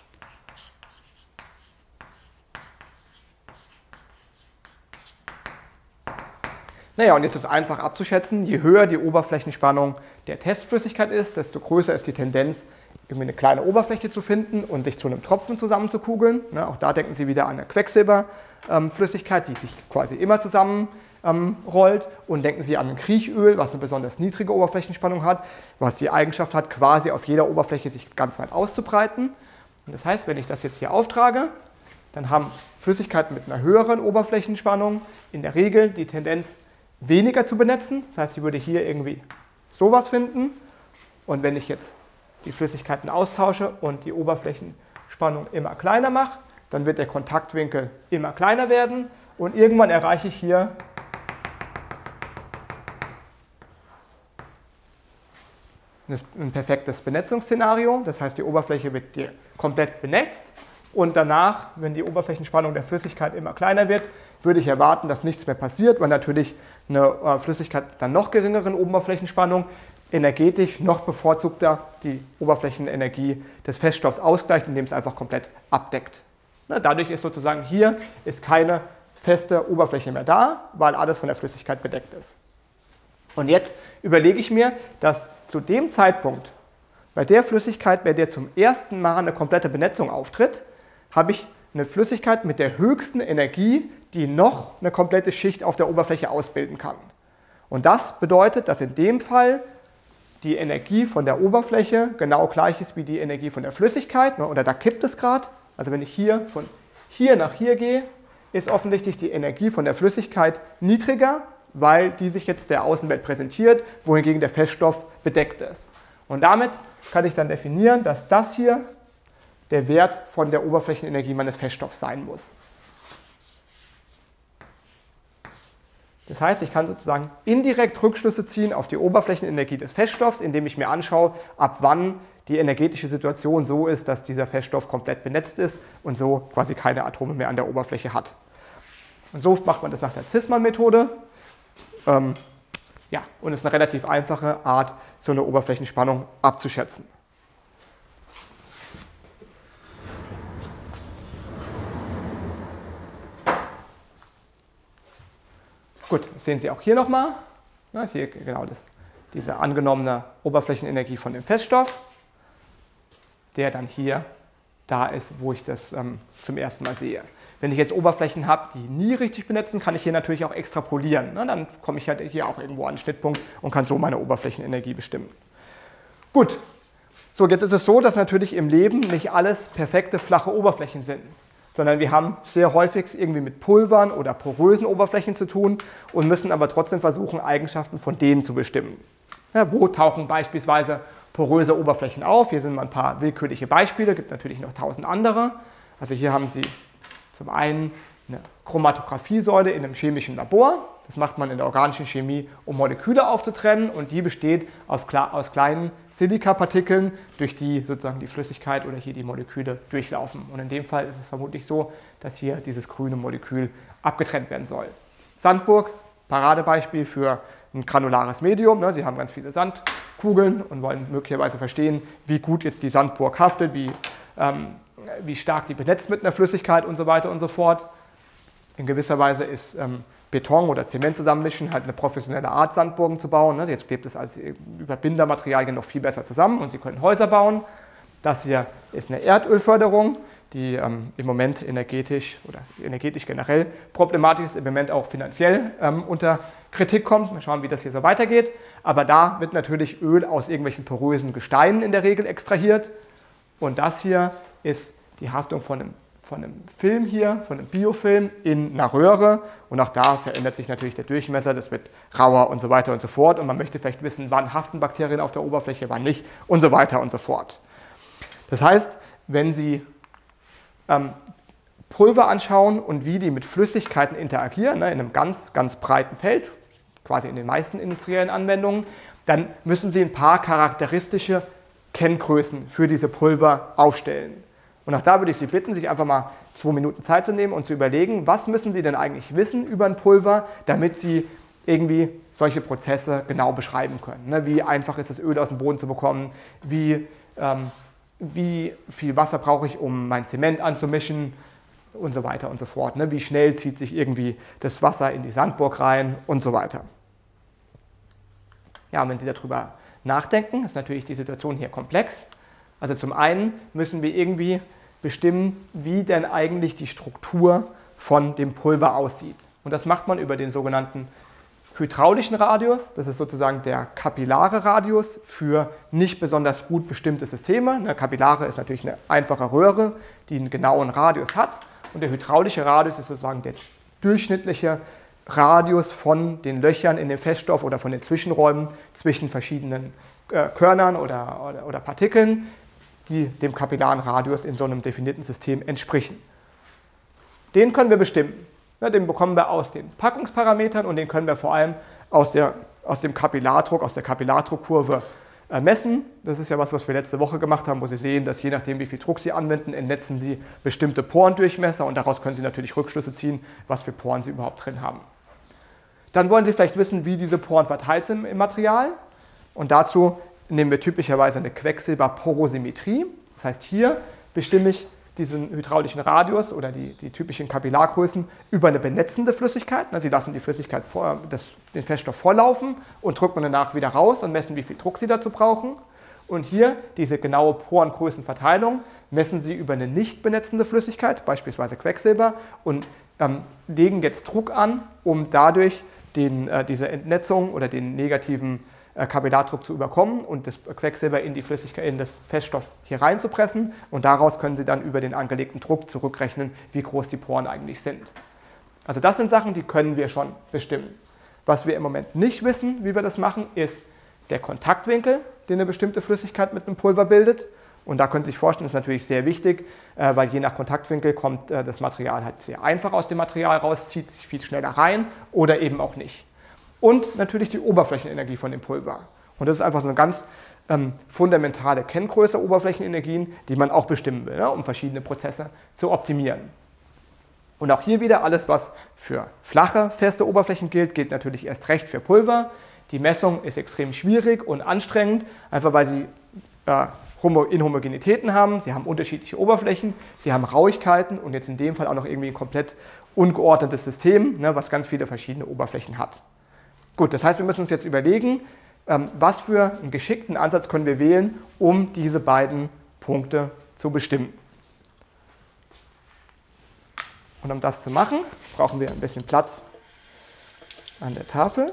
Naja, und jetzt ist einfach abzuschätzen, je höher die Oberflächenspannung der Testflüssigkeit ist, desto größer ist die Tendenz, irgendwie eine kleine Oberfläche zu finden und sich zu einem Tropfen zusammenzukugeln. Auch da denken Sie wieder an eine Quecksilberflüssigkeit, die sich quasi immer zusammenrollt. Und denken Sie an ein Kriechöl, was eine besonders niedrige Oberflächenspannung hat, was die Eigenschaft hat, quasi auf jeder Oberfläche sich ganz weit auszubreiten. Und das heißt, wenn ich das jetzt hier auftrage, dann haben Flüssigkeiten mit einer höheren Oberflächenspannung in der Regel die Tendenz, weniger zu benetzen. Das heißt, ich würde hier irgendwie sowas finden. Und wenn ich jetzt die Flüssigkeiten austausche und die Oberflächenspannung immer kleiner mache, dann wird der Kontaktwinkel immer kleiner werden. Und irgendwann erreiche ich hier ein perfektes Benetzungsszenario. Das heißt, die Oberfläche wird hier komplett benetzt. Und danach, wenn die Oberflächenspannung der Flüssigkeit immer kleiner wird, würde ich erwarten, dass nichts mehr passiert, weil natürlich eine Flüssigkeit mit einer noch geringeren Oberflächenspannung energetisch noch bevorzugter die Oberflächenenergie des Feststoffs ausgleicht, indem es einfach komplett abdeckt. Dadurch ist sozusagen hier ist keine feste Oberfläche mehr da, weil alles von der Flüssigkeit bedeckt ist. Und jetzt überlege ich mir, dass zu dem Zeitpunkt, bei der Flüssigkeit, bei der zum ersten Mal eine komplette Benetzung auftritt, habe ich eine Flüssigkeit mit der höchsten Energie, die noch eine komplette Schicht auf der Oberfläche ausbilden kann. Und das bedeutet, dass in dem Fall die Energie von der Oberfläche genau gleich ist wie die Energie von der Flüssigkeit, oder da kippt es gerade. Also wenn ich hier von hier nach hier gehe, ist offensichtlich die Energie von der Flüssigkeit niedriger, weil die sich jetzt der Außenwelt präsentiert, wohingegen der Feststoff bedeckt ist. Und damit kann ich dann definieren, dass das hier der Wert von der Oberflächenenergie meines Feststoffs sein muss. Das heißt, ich kann sozusagen indirekt Rückschlüsse ziehen auf die Oberflächenenergie des Feststoffs, indem ich mir anschaue, ab wann die energetische Situation so ist, dass dieser Feststoff komplett benetzt ist und so quasi keine Atome mehr an der Oberfläche hat. Und so macht man das nach der Zisman-Methode. Ja, und es ist eine relativ einfache Art, so eine Oberflächenspannung abzuschätzen. Gut, das sehen Sie auch hier nochmal. Das ist hier genau diese angenommene Oberflächenenergie von dem Feststoff, der dann hier da ist, wo ich das zum ersten Mal sehe. Wenn ich jetzt Oberflächen habe, die nie richtig benetzen, kann ich hier natürlich auch extrapolieren. Dann komme ich halt hier auch irgendwo an einen Schnittpunkt und kann so meine Oberflächenenergie bestimmen. Gut, so jetzt ist es so, dass natürlich im Leben nicht alles perfekte flache Oberflächen sind, sondern wir haben sehr häufig irgendwie mit Pulvern oder porösen Oberflächen zu tun und müssen aber trotzdem versuchen, Eigenschaften von denen zu bestimmen. Ja, wo tauchen beispielsweise poröse Oberflächen auf? Hier sind mal ein paar willkürliche Beispiele, gibt natürlich noch 1000 andere. Also hier haben Sie zum einen eine Chromatographiesäule in einem chemischen Labor. Das macht man in der organischen Chemie, um Moleküle aufzutrennen, und die besteht aus kleinen Silikapartikeln, durch die sozusagen die Flüssigkeit oder hier die Moleküle durchlaufen. Und in dem Fall ist es vermutlich so, dass hier dieses grüne Molekül abgetrennt werden soll. Sandburg, Paradebeispiel für ein granulares Medium. Sie haben ganz viele Sandkugeln und wollen möglicherweise verstehen, wie gut jetzt die Sandburg haftet, wie wie stark die benetzt mit einer Flüssigkeit und so weiter und so fort. In gewisser Weise ist Beton oder Zement zusammenmischen halt eine professionelle Art, Sandburgen zu bauen. Ne? Jetzt klebt es als Überbindermaterialien noch viel besser zusammen und Sie können Häuser bauen. Das hier ist eine Erdölförderung, die im Moment energetisch oder energetisch generell problematisch ist, im Moment auch finanziell unter Kritik kommt. Mal schauen, wie das hier so weitergeht. Aber da wird natürlich Öl aus irgendwelchen porösen Gesteinen in der Regel extrahiert. Und das hier ist die Haftung von einem Film hier, von einem Biofilm in einer Röhre. Und auch da verändert sich natürlich der Durchmesser, das wird rauer und so weiter und so fort. Und man möchte vielleicht wissen, wann haften Bakterien auf der Oberfläche, wann nicht und so weiter und so fort. Das heißt, wenn Sie Pulver anschauen und wie die mit Flüssigkeiten interagieren, ne, in einem ganz, ganz breiten Feld, quasi in den meisten industriellen Anwendungen, dann müssen Sie ein paar charakteristische Kenngrößen für diese Pulver aufstellen. Und auch da würde ich Sie bitten, sich einfach mal 2 Minuten Zeit zu nehmen und zu überlegen, was müssen Sie denn eigentlich wissen über ein Pulver, damit Sie irgendwie solche Prozesse genau beschreiben können. Ne? Wie einfach ist das Öl aus dem Boden zu bekommen, wie viel Wasser brauche ich, um mein Zement anzumischen und so weiter und so fort. Ne? Wie schnell zieht sich irgendwie das Wasser in die Sandburg rein und so weiter. Ja, und wenn Sie darüber nachdenken, ist natürlich die Situation hier komplex. Also zum einen müssen wir irgendwie bestimmen, wie denn eigentlich die Struktur von dem Pulver aussieht. Und das macht man über den sogenannten hydraulischen Radius. Das ist sozusagen der kapillare Radius für nicht besonders gut bestimmte Systeme. Eine Kapillare ist natürlich eine einfache Röhre, die einen genauen Radius hat. Und der hydraulische Radius ist sozusagen der durchschnittliche Radius von den Löchern in dem Feststoff oder von den Zwischenräumen zwischen verschiedenen Körnern oder Partikeln, die dem kapillaren Radius in so einem definierten System entsprechen. Den können wir bestimmen. Den bekommen wir aus den Packungsparametern und den können wir vor allem aus dem Kapillardruck, aus der Kapillardruckkurve messen. Das ist ja was wir letzte Woche gemacht haben, wo Sie sehen, dass je nachdem, wie viel Druck Sie anwenden, entnetzen Sie bestimmte Porendurchmesser und daraus können Sie natürlich Rückschlüsse ziehen, was für Poren Sie überhaupt drin haben. Dann wollen Sie vielleicht wissen, wie diese Poren verteilt sind im Material. Und dazu nehmen wir typischerweise eine Quecksilberporosymmetrie. Das heißt, hier bestimme ich diesen hydraulischen Radius oder die typischen Kapillargrößen über eine benetzende Flüssigkeit. Sie lassen die Flüssigkeit den Feststoff vorlaufen und drücken danach wieder raus und messen, wie viel Druck Sie dazu brauchen. Und hier diese genaue Porengrößenverteilung messen Sie über eine nicht benetzende Flüssigkeit, beispielsweise Quecksilber, und legen jetzt Druck an, um dadurch diese Entnetzung oder den negativen Kapillardruck zu überkommen und das Quecksilber in die Flüssigkeit, in das Feststoff hier reinzupressen. Und daraus können Sie dann über den angelegten Druck zurückrechnen, wie groß die Poren eigentlich sind. Also das sind Sachen, die können wir schon bestimmen. Was wir im Moment nicht wissen, wie wir das machen, ist der Kontaktwinkel, den eine bestimmte Flüssigkeit mit einem Pulver bildet. Und da können Sie sich vorstellen, das ist natürlich sehr wichtig, weil je nach Kontaktwinkel kommt das Material halt sehr einfach aus dem Material raus, zieht sich viel schneller rein oder eben auch nicht. Und natürlich die Oberflächenenergie von dem Pulver. Und das ist einfach so eine ganz fundamentale Kenngröße Oberflächenenergien, die man auch bestimmen will, ne, um verschiedene Prozesse zu optimieren. Und auch hier wieder alles, was für flache, feste Oberflächen gilt, gilt natürlich erst recht für Pulver. Die Messung ist extrem schwierig und anstrengend, einfach weil Sie Inhomogenitäten haben, Sie haben unterschiedliche Oberflächen, Sie haben Rauigkeiten und jetzt in dem Fall auch noch irgendwie ein komplett ungeordnetes System, ne, was ganz viele verschiedene Oberflächen hat. Gut, das heißt, wir müssen uns jetzt überlegen, was für einen geschickten Ansatz können wir wählen, um diese beiden Punkte zu bestimmen. Und um das zu machen, brauchen wir ein bisschen Platz an der Tafel.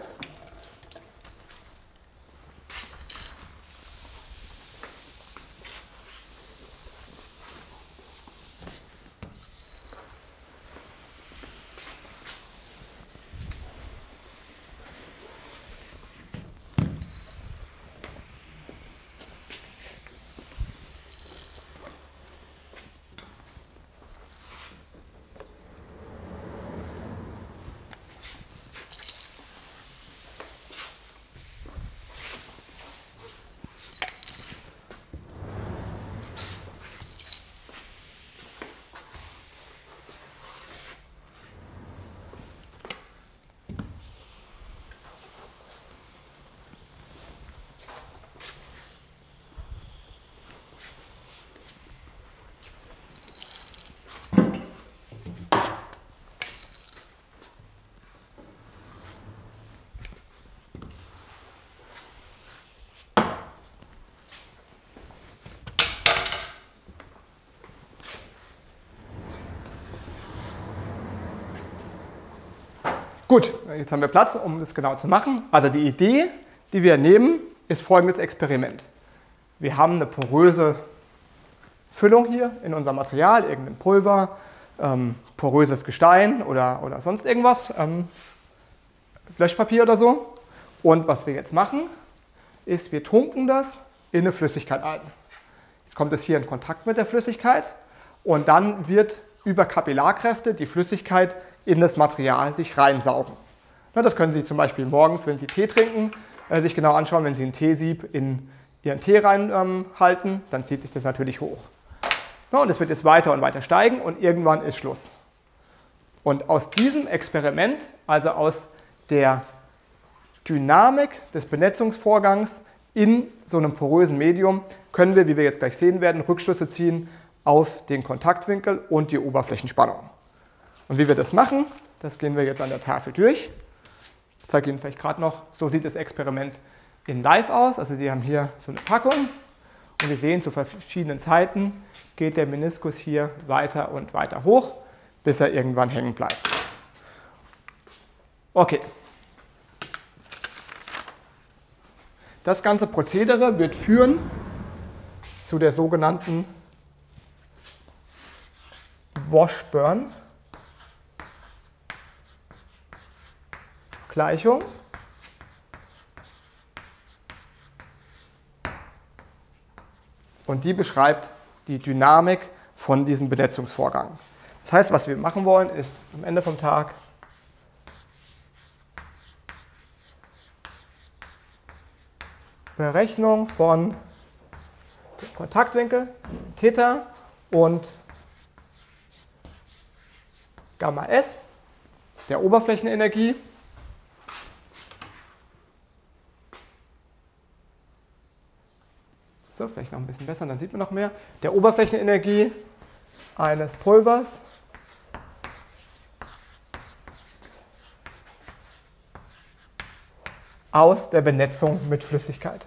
Gut, jetzt haben wir Platz, um das genau zu machen. Also die Idee, die wir nehmen, ist folgendes Experiment. Wir haben eine poröse Füllung hier in unserem Material, irgendein Pulver, poröses Gestein oder sonst irgendwas, Löschpapier oder so. Und was wir jetzt machen, ist, wir tunken das in eine Flüssigkeit ein. Jetzt kommt es hier in Kontakt mit der Flüssigkeit und dann wird über Kapillarkräfte die Flüssigkeit in das Material sich reinsaugen. Das können Sie zum Beispiel morgens, wenn Sie Tee trinken, sich genau anschauen. Wenn Sie ein Teesieb in Ihren Tee reinhalten, dann zieht sich das natürlich hoch. Und es wird jetzt weiter und weiter steigen und irgendwann ist Schluss. Und aus diesem Experiment, also aus der Dynamik des Benetzungsvorgangs in so einem porösen Medium, können wir, wie wir jetzt gleich sehen werden, Rückschlüsse ziehen auf den Kontaktwinkel und die Oberflächenspannung. Und wie wir das machen, das gehen wir jetzt an der Tafel durch. Ich zeige Ihnen vielleicht gerade noch, so sieht das Experiment in Live aus. Also Sie haben hier so eine Packung und Sie sehen, zu verschiedenen Zeiten geht der Meniskus hier weiter und weiter hoch, bis er irgendwann hängen bleibt. Okay. Das ganze Prozedere wird führen zu der sogenannten Washburn-Gleichung. Und die beschreibt die Dynamik von diesem Benetzungsvorgang. Das heißt, was wir machen wollen, ist am Ende vom Tag Berechnung von dem Kontaktwinkel, Theta und Gamma S, der Oberflächenenergie. So, vielleicht noch ein bisschen besser, dann sieht man noch mehr. Der Oberflächenenergie eines Pulvers aus der Benetzung mit Flüssigkeit.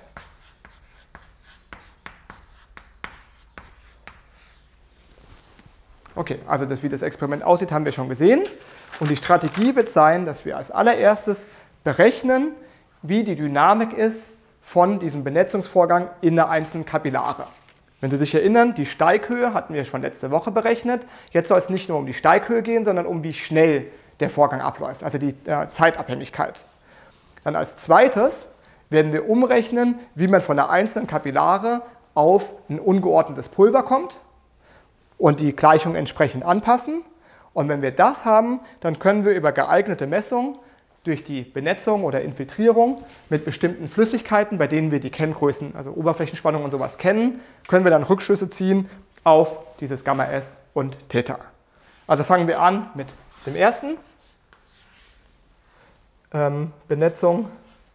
Okay, also wie das Experiment aussieht, haben wir schon gesehen. Und die Strategie wird sein, dass wir als allererstes berechnen, wie die Dynamik ist von diesem Benetzungsvorgang in der einzelnen Kapillare. Wenn Sie sich erinnern, die Steighöhe hatten wir schon letzte Woche berechnet. Jetzt soll es nicht nur um die Steighöhe gehen, sondern um wie schnell der Vorgang abläuft, also die Zeitabhängigkeit. Dann als zweites werden wir umrechnen, wie man von der einzelnen Kapillare auf ein ungeordnetes Pulver kommt und die Gleichung entsprechend anpassen. Und wenn wir das haben, dann können wir über geeignete Messungen durch die Benetzung oder Infiltrierung mit bestimmten Flüssigkeiten, bei denen wir die Kenngrößen, also Oberflächenspannung und sowas kennen, können wir dann Rückschlüsse ziehen auf dieses Gamma S und Theta. Also fangen wir an mit dem ersten. Benetzung.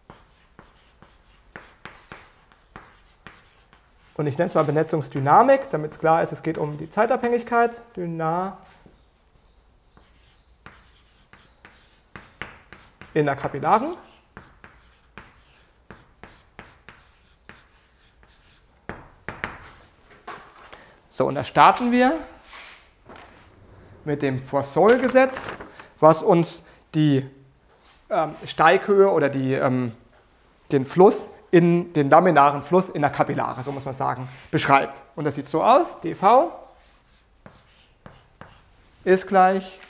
Und ich nenne es mal Benetzungsdynamik, damit es klar ist, es geht um die Zeitabhängigkeit. Dynamik in der Kapillaren. So, und da starten wir mit dem Poisson-Gesetz, was uns die Steighöhe oder den Fluss den laminaren Fluss in der Kapillare, so muss man sagen, beschreibt. Und das sieht so aus, dV ist gleich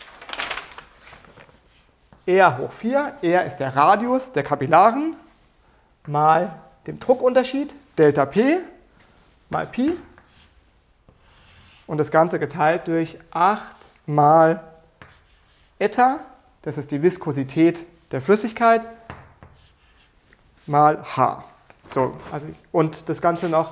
R hoch 4, R ist der Radius der Kapillaren, mal dem Druckunterschied, Delta P, mal Pi, und das Ganze geteilt durch 8 mal Eta, das ist die Viskosität der Flüssigkeit, mal H. So, und das Ganze noch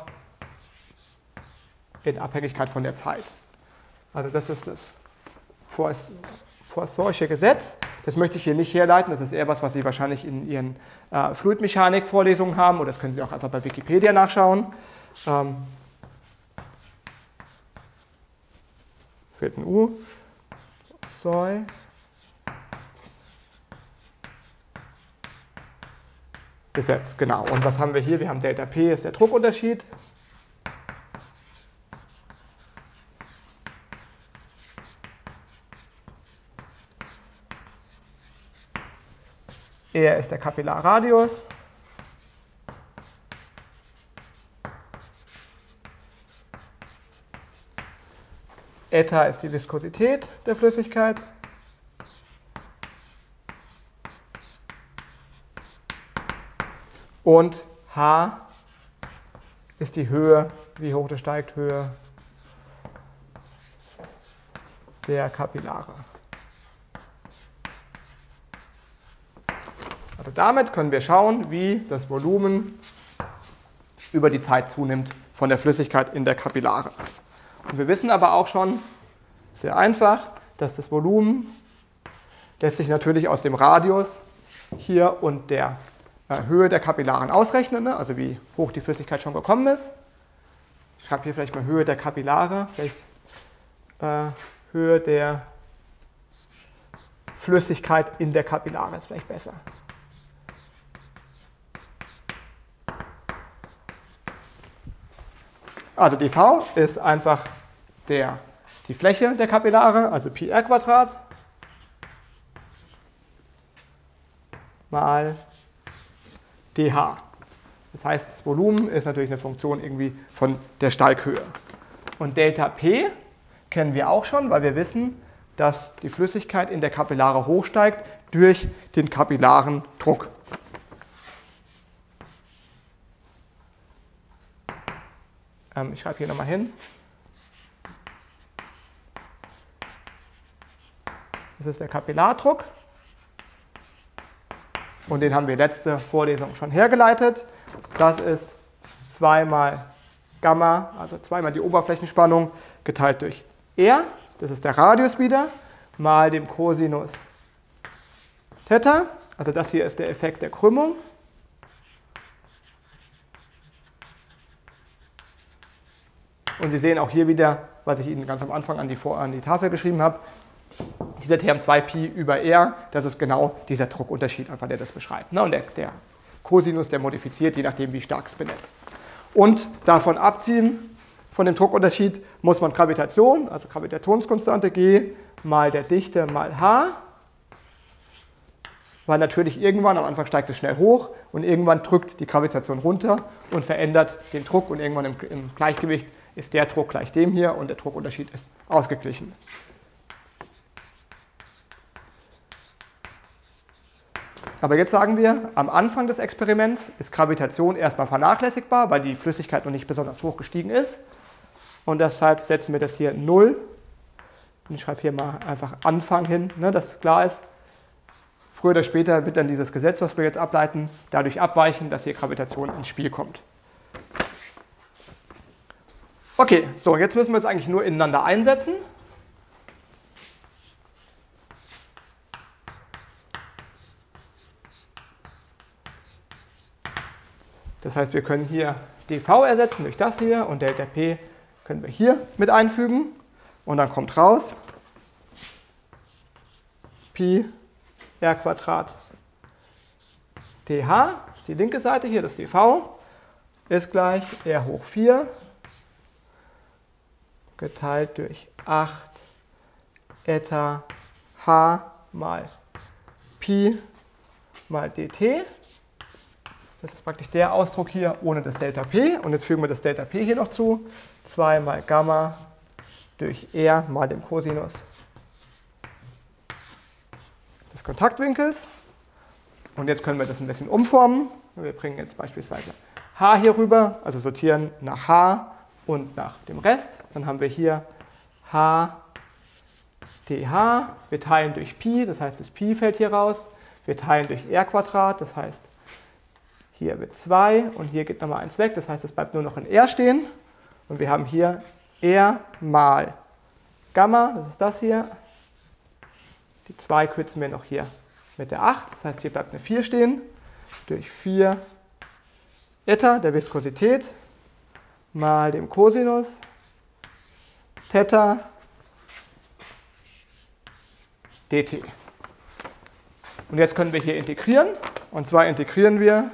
in Abhängigkeit von der Zeit. Also das ist das Poissonsche Gesetz. Das möchte ich hier nicht herleiten, das ist eher was Sie wahrscheinlich in Ihren Fluidmechanik-Vorlesungen haben, oder das können Sie auch einfach bei Wikipedia nachschauen. Fehlt ein U. Poisson. Gesetz, genau. Und was haben wir hier? Wir haben Delta P, ist der Druckunterschied. R ist der Kapillarradius. Eta ist die Viskosität der Flüssigkeit. Und H ist die Höhe, wie hoch das steigt, Höhe der Kapillare. Also damit können wir schauen, wie das Volumen über die Zeit zunimmt von der Flüssigkeit in der Kapillare. Und wir wissen aber auch schon, sehr einfach, dass das Volumen lässt sich natürlich aus dem Radius hier und der Höhe der Kapillaren ausrechnen, ne? Also wie hoch die Flüssigkeit schon gekommen ist. Ich schreibe hier vielleicht mal Höhe der Kapillare, vielleicht Höhe der Flüssigkeit in der Kapillare ist vielleicht besser. Also dV ist einfach die Fläche der Kapillare, also Pi r² mal dH. Das heißt, das Volumen ist natürlich eine Funktion irgendwie von der Steighöhe. Und Delta P kennen wir auch schon, weil wir wissen, dass die Flüssigkeit in der Kapillare hochsteigt durch den kapillaren Druck. Ich schreibe hier nochmal hin. Das ist der Kapillardruck. Und den haben wir letzte Vorlesung schon hergeleitet. Das ist 2 mal Gamma, also 2 mal die Oberflächenspannung, geteilt durch R, das ist der Radius wieder, mal dem Cosinus Theta. Also das hier ist der Effekt der Krümmung. Und Sie sehen auch hier wieder, was ich Ihnen ganz am Anfang an die Tafel geschrieben habe, dieser Term 2Pi über R, das ist genau dieser Druckunterschied, einfach der das beschreibt. Und der Cosinus, der modifiziert, je nachdem, wie stark es benetzt. Und davon abziehen, von dem Druckunterschied, muss man Gravitation, also Gravitationskonstante G, mal der Dichte mal H, weil natürlich irgendwann, am Anfang steigt es schnell hoch und irgendwann drückt die Gravitation runter und verändert den Druck und irgendwann im Gleichgewicht ist der Druck gleich dem hier und der Druckunterschied ist ausgeglichen. Aber jetzt sagen wir, am Anfang des Experiments ist Gravitation erstmal vernachlässigbar, weil die Flüssigkeit noch nicht besonders hoch gestiegen ist. Und deshalb setzen wir das hier 0. Und ich schreibe hier mal einfach Anfang hin, ne, dass klar ist. Früher oder später wird dann dieses Gesetz, was wir jetzt ableiten, dadurch abweichen, dass hier Gravitation ins Spiel kommt. Okay, so, jetzt müssen wir es eigentlich nur ineinander einsetzen. Das heißt, wir können hier dV ersetzen durch das hier und Delta P können wir hier mit einfügen. Und dann kommt raus Pi r² dH, das ist die linke Seite hier, das dV, ist gleich R hoch 4 geteilt durch 8 Eta H mal Pi mal dt. Das ist praktisch der Ausdruck hier ohne das Delta P. Und jetzt fügen wir das Delta P hier noch zu. 2 mal Gamma durch R mal dem Cosinus des Kontaktwinkels. Und jetzt können wir das ein bisschen umformen. Wir bringen jetzt beispielsweise H hier rüber, also sortieren nach H und nach dem Rest. Dann haben wir hier H dH. Wir teilen durch Pi, das heißt, das Pi fällt hier raus. Wir teilen durch R², das heißt, hier wird 2 und hier geht nochmal 1 weg, das heißt, es bleibt nur noch in R stehen. Und wir haben hier R mal Gamma, das ist das hier. Die 2 kürzen wir noch hier mit der 8, das heißt, hier bleibt eine 4 stehen, durch 4 Eta, der Viskosität, mal dem Cosinus Theta dt. Und jetzt können wir hier integrieren, und zwar integrieren wir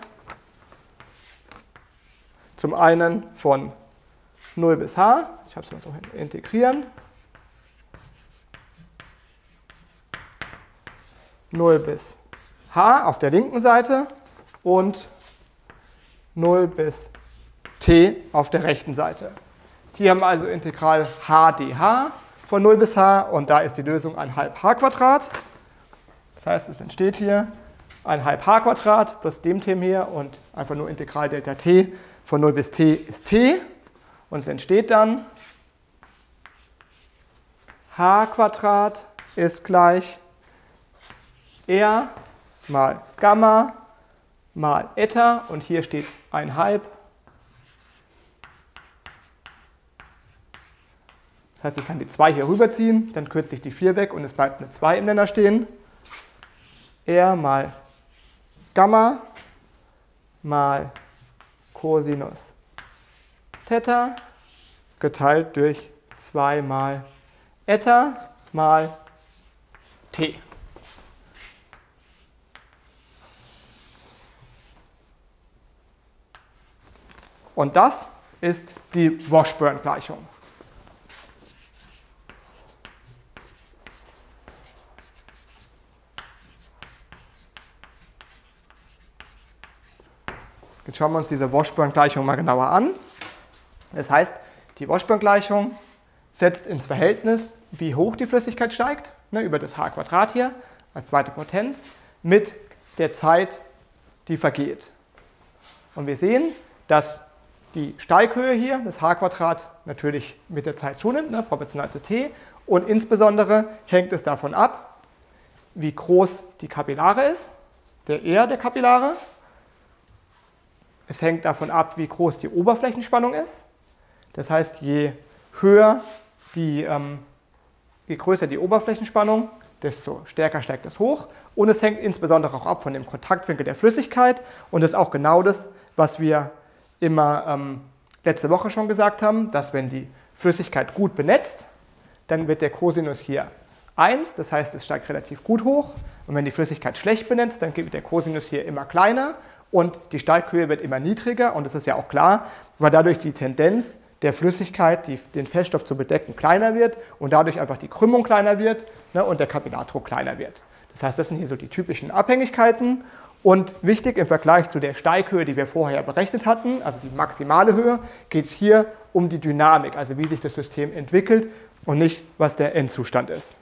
zum einen von 0 bis h, ich habe es mal so hin, integrieren, 0 bis h auf der linken Seite und 0 bis t auf der rechten Seite. Hier haben wir also Integral h dh von 0 bis h und da ist die Lösung ein halb h². Das heißt, es entsteht hier ein halb h² plus dem Term hier und einfach nur Integral Delta t von 0 bis t ist t. Und es entsteht dann h² ist gleich r mal Gamma mal Eta und hier steht ein halb. Das heißt, ich kann die 2 hier rüberziehen, dann kürze ich die 4 weg und es bleibt eine 2 im Nenner stehen. R mal Gamma mal Cosinus Theta geteilt durch 2 mal Eta mal t. Und das ist die Washburn-Gleichung. Jetzt schauen wir uns diese Washburn-Gleichung mal genauer an. Das heißt, die Washburn-Gleichung setzt ins Verhältnis, wie hoch die Flüssigkeit steigt, über das h² hier als zweite Potenz, mit der Zeit, die vergeht. Und wir sehen, dass die Steighöhe hier, das h² natürlich mit der Zeit zunimmt, proportional zu t. Und insbesondere hängt es davon ab, wie groß die Kapillare ist, der R der Kapillare. Es hängt davon ab, wie groß die Oberflächenspannung ist. Das heißt, je größer die Oberflächenspannung, desto stärker steigt es hoch. Und es hängt insbesondere auch ab von dem Kontaktwinkel der Flüssigkeit. Und das ist auch genau das, was wir immer letzte Woche schon gesagt haben, dass wenn die Flüssigkeit gut benetzt, dann wird der Cosinus hier 1, das heißt, es steigt relativ gut hoch. Und wenn die Flüssigkeit schlecht benetzt, dann wird der Cosinus hier immer kleiner und die Steighöhe wird immer niedriger. Und das ist ja auch klar, weil dadurch die Tendenz der Flüssigkeit, den Feststoff zu bedecken, kleiner wird und dadurch einfach die Krümmung kleiner wird und der Kapillardruck kleiner wird. Das heißt, das sind hier so die typischen Abhängigkeiten. Und wichtig im Vergleich zu der Steighöhe, die wir vorher berechnet hatten, also die maximale Höhe, geht es hier um die Dynamik, also wie sich das System entwickelt und nicht, was der Endzustand ist.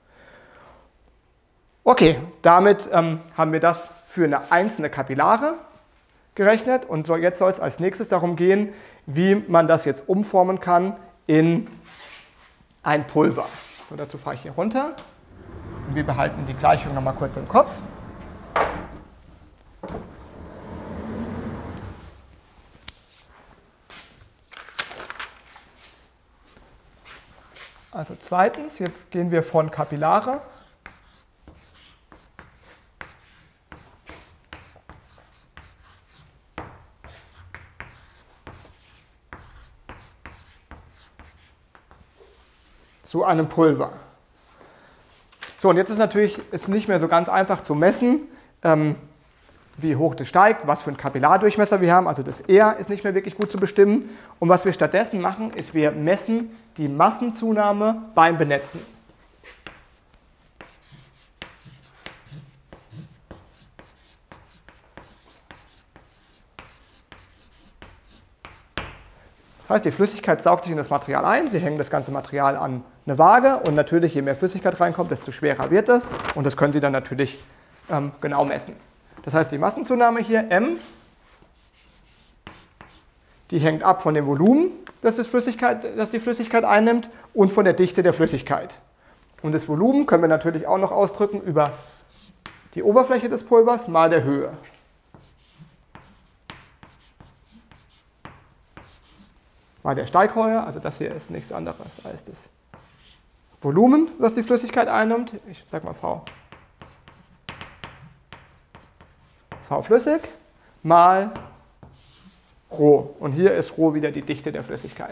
Okay, damit haben wir das für eine einzelne Kapillare gerechnet und jetzt soll es als nächstes darum gehen, wie man das jetzt umformen kann in ein Pulver. So, dazu fahre ich hier runter und wir behalten die Gleichung nochmal kurz im Kopf. Also zweitens, jetzt gehen wir von Kapillare zu einem Pulver. So, und jetzt ist natürlich nicht mehr so ganz einfach zu messen, wie hoch das steigt, was für einen Kapillardurchmesser wir haben. Also das R ist nicht mehr wirklich gut zu bestimmen. Und was wir stattdessen machen, ist, wir messen die Massenzunahme beim Benetzen. Das heißt, die Flüssigkeit saugt sich in das Material ein, sie hängen das ganze Material an eine Waage und natürlich, je mehr Flüssigkeit reinkommt, desto schwerer wird das und das können Sie dann natürlich genau messen. Das heißt, die Massenzunahme hier, m, die hängt ab von dem Volumen, das die Flüssigkeit einnimmt und von der Dichte der Flüssigkeit. Und das Volumen können wir natürlich auch noch ausdrücken über die Oberfläche des Pulvers mal der Höhe. Mal der Steigheuer, also das hier ist nichts anderes als das Volumen, das die Flüssigkeit einnimmt. Ich sage mal V flüssig mal Rho. Und hier ist Rho wieder die Dichte der Flüssigkeit.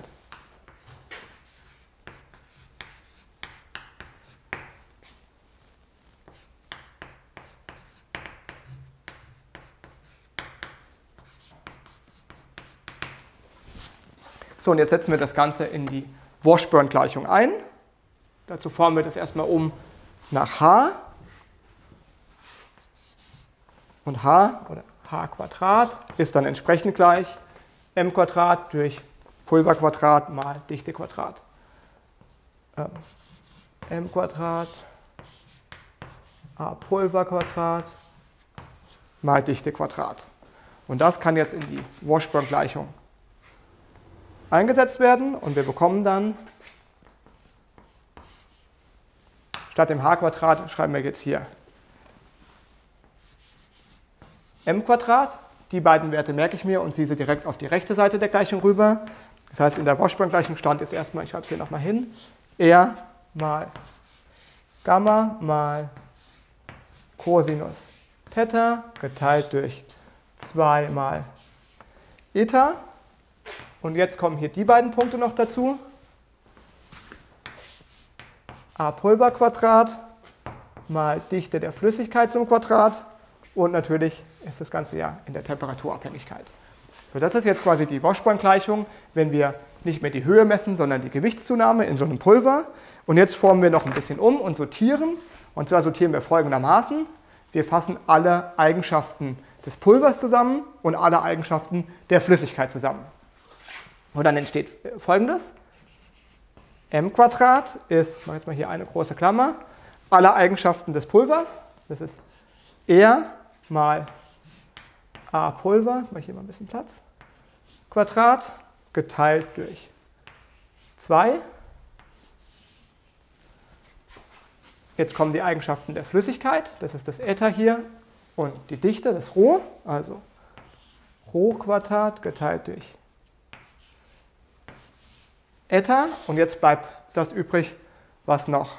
So, und jetzt setzen wir das Ganze in die Washburn-Gleichung ein. Dazu formen wir das erstmal um nach H. Und h oder h² ist dann entsprechend gleich m² durch Pulverquadrat mal Dichtequadrat. m² a Pulverquadrat mal Dichtequadrat. Und das kann jetzt in die Washburn-Gleichung eingesetzt werden und wir bekommen dann, statt dem h² schreiben wir jetzt hier m². Die beiden Werte merke ich mir und ziehe sie direkt auf die rechte Seite der Gleichung rüber. Das heißt, in der Washburn-Gleichung stand jetzt erstmal, ich schreibe es hier nochmal hin, r mal Gamma mal Cosinus Theta geteilt durch 2 mal Eta. Und jetzt kommen hier die beiden Punkte noch dazu. A Pulverquadrat mal Dichte der Flüssigkeit zum Quadrat. Und natürlich ist das Ganze ja in der Temperaturabhängigkeit. So, das ist jetzt quasi die Washburn-Gleichung, wenn wir nicht mehr die Höhe messen, sondern die Gewichtszunahme in so einem Pulver. Und jetzt formen wir noch ein bisschen um und sortieren. Und zwar sortieren wir folgendermaßen. Wir fassen alle Eigenschaften des Pulvers zusammen und alle Eigenschaften der Flüssigkeit zusammen. Und dann entsteht Folgendes. m² ist, ich mache jetzt mal hier eine große Klammer, alle Eigenschaften des Pulvers. Das ist R mal A Pulver, jetzt mache ich hier mal ein bisschen Platz, Quadrat geteilt durch 2. Jetzt kommen die Eigenschaften der Flüssigkeit, das ist das Eta hier, und die Dichte, das Rho, also Rho² geteilt durch Eta. Und jetzt bleibt das übrig, was noch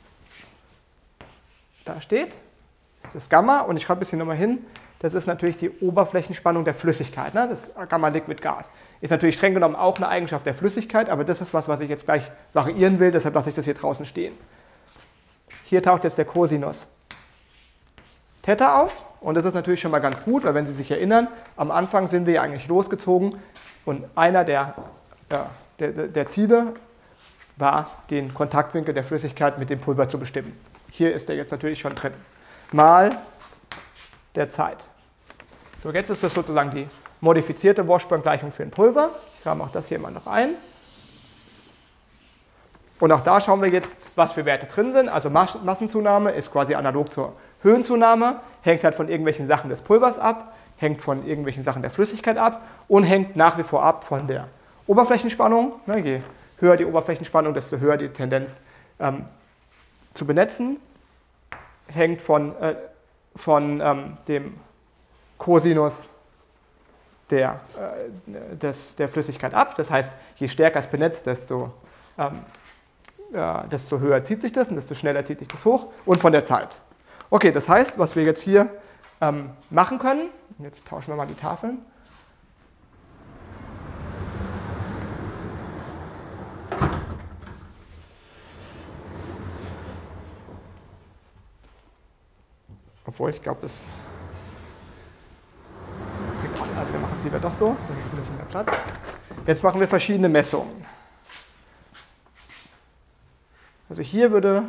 da steht. Das ist das Gamma, und ich schreibe es hier nochmal hin, das ist natürlich die Oberflächenspannung der Flüssigkeit, ne? Das Gamma-Liquid-Gas. Ist natürlich streng genommen auch eine Eigenschaft der Flüssigkeit, aber das ist was ich jetzt gleich variieren will, deshalb lasse ich das hier draußen stehen. Hier taucht jetzt der Cosinus Theta auf, und das ist natürlich schon mal ganz gut, weil wenn Sie sich erinnern, am Anfang sind wir ja eigentlich losgezogen und einer der Ziele war, den Kontaktwinkel der Flüssigkeit mit dem Pulver zu bestimmen. Hier ist der jetzt natürlich schon drin. Mal der Zeit. So, jetzt ist das sozusagen die modifizierte Washburn-Gleichung für ein Pulver. Ich rahme auch das hier mal noch ein. Und auch da schauen wir jetzt, was für Werte drin sind. Also Massenzunahme ist quasi analog zur Höhenzunahme, hängt halt von irgendwelchen Sachen des Pulvers ab, hängt von irgendwelchen Sachen der Flüssigkeit ab und hängt nach wie vor ab von der Oberflächenspannung. Je höher die Oberflächenspannung, desto höher die Tendenz zu benetzen. Hängt von dem Cosinus der Flüssigkeit ab. Das heißt, je stärker es benetzt, desto höher zieht sich das und desto schneller zieht sich das hoch, und von der Zeit. Okay, das heißt, was wir jetzt hier machen können, jetzt tauschen wir mal die Tafeln. Obwohl, ich glaube, das kriegt man, also wir machen es lieber doch so, dann ist ein bisschen mehr Platz. Jetzt machen wir verschiedene Messungen. Also hier würde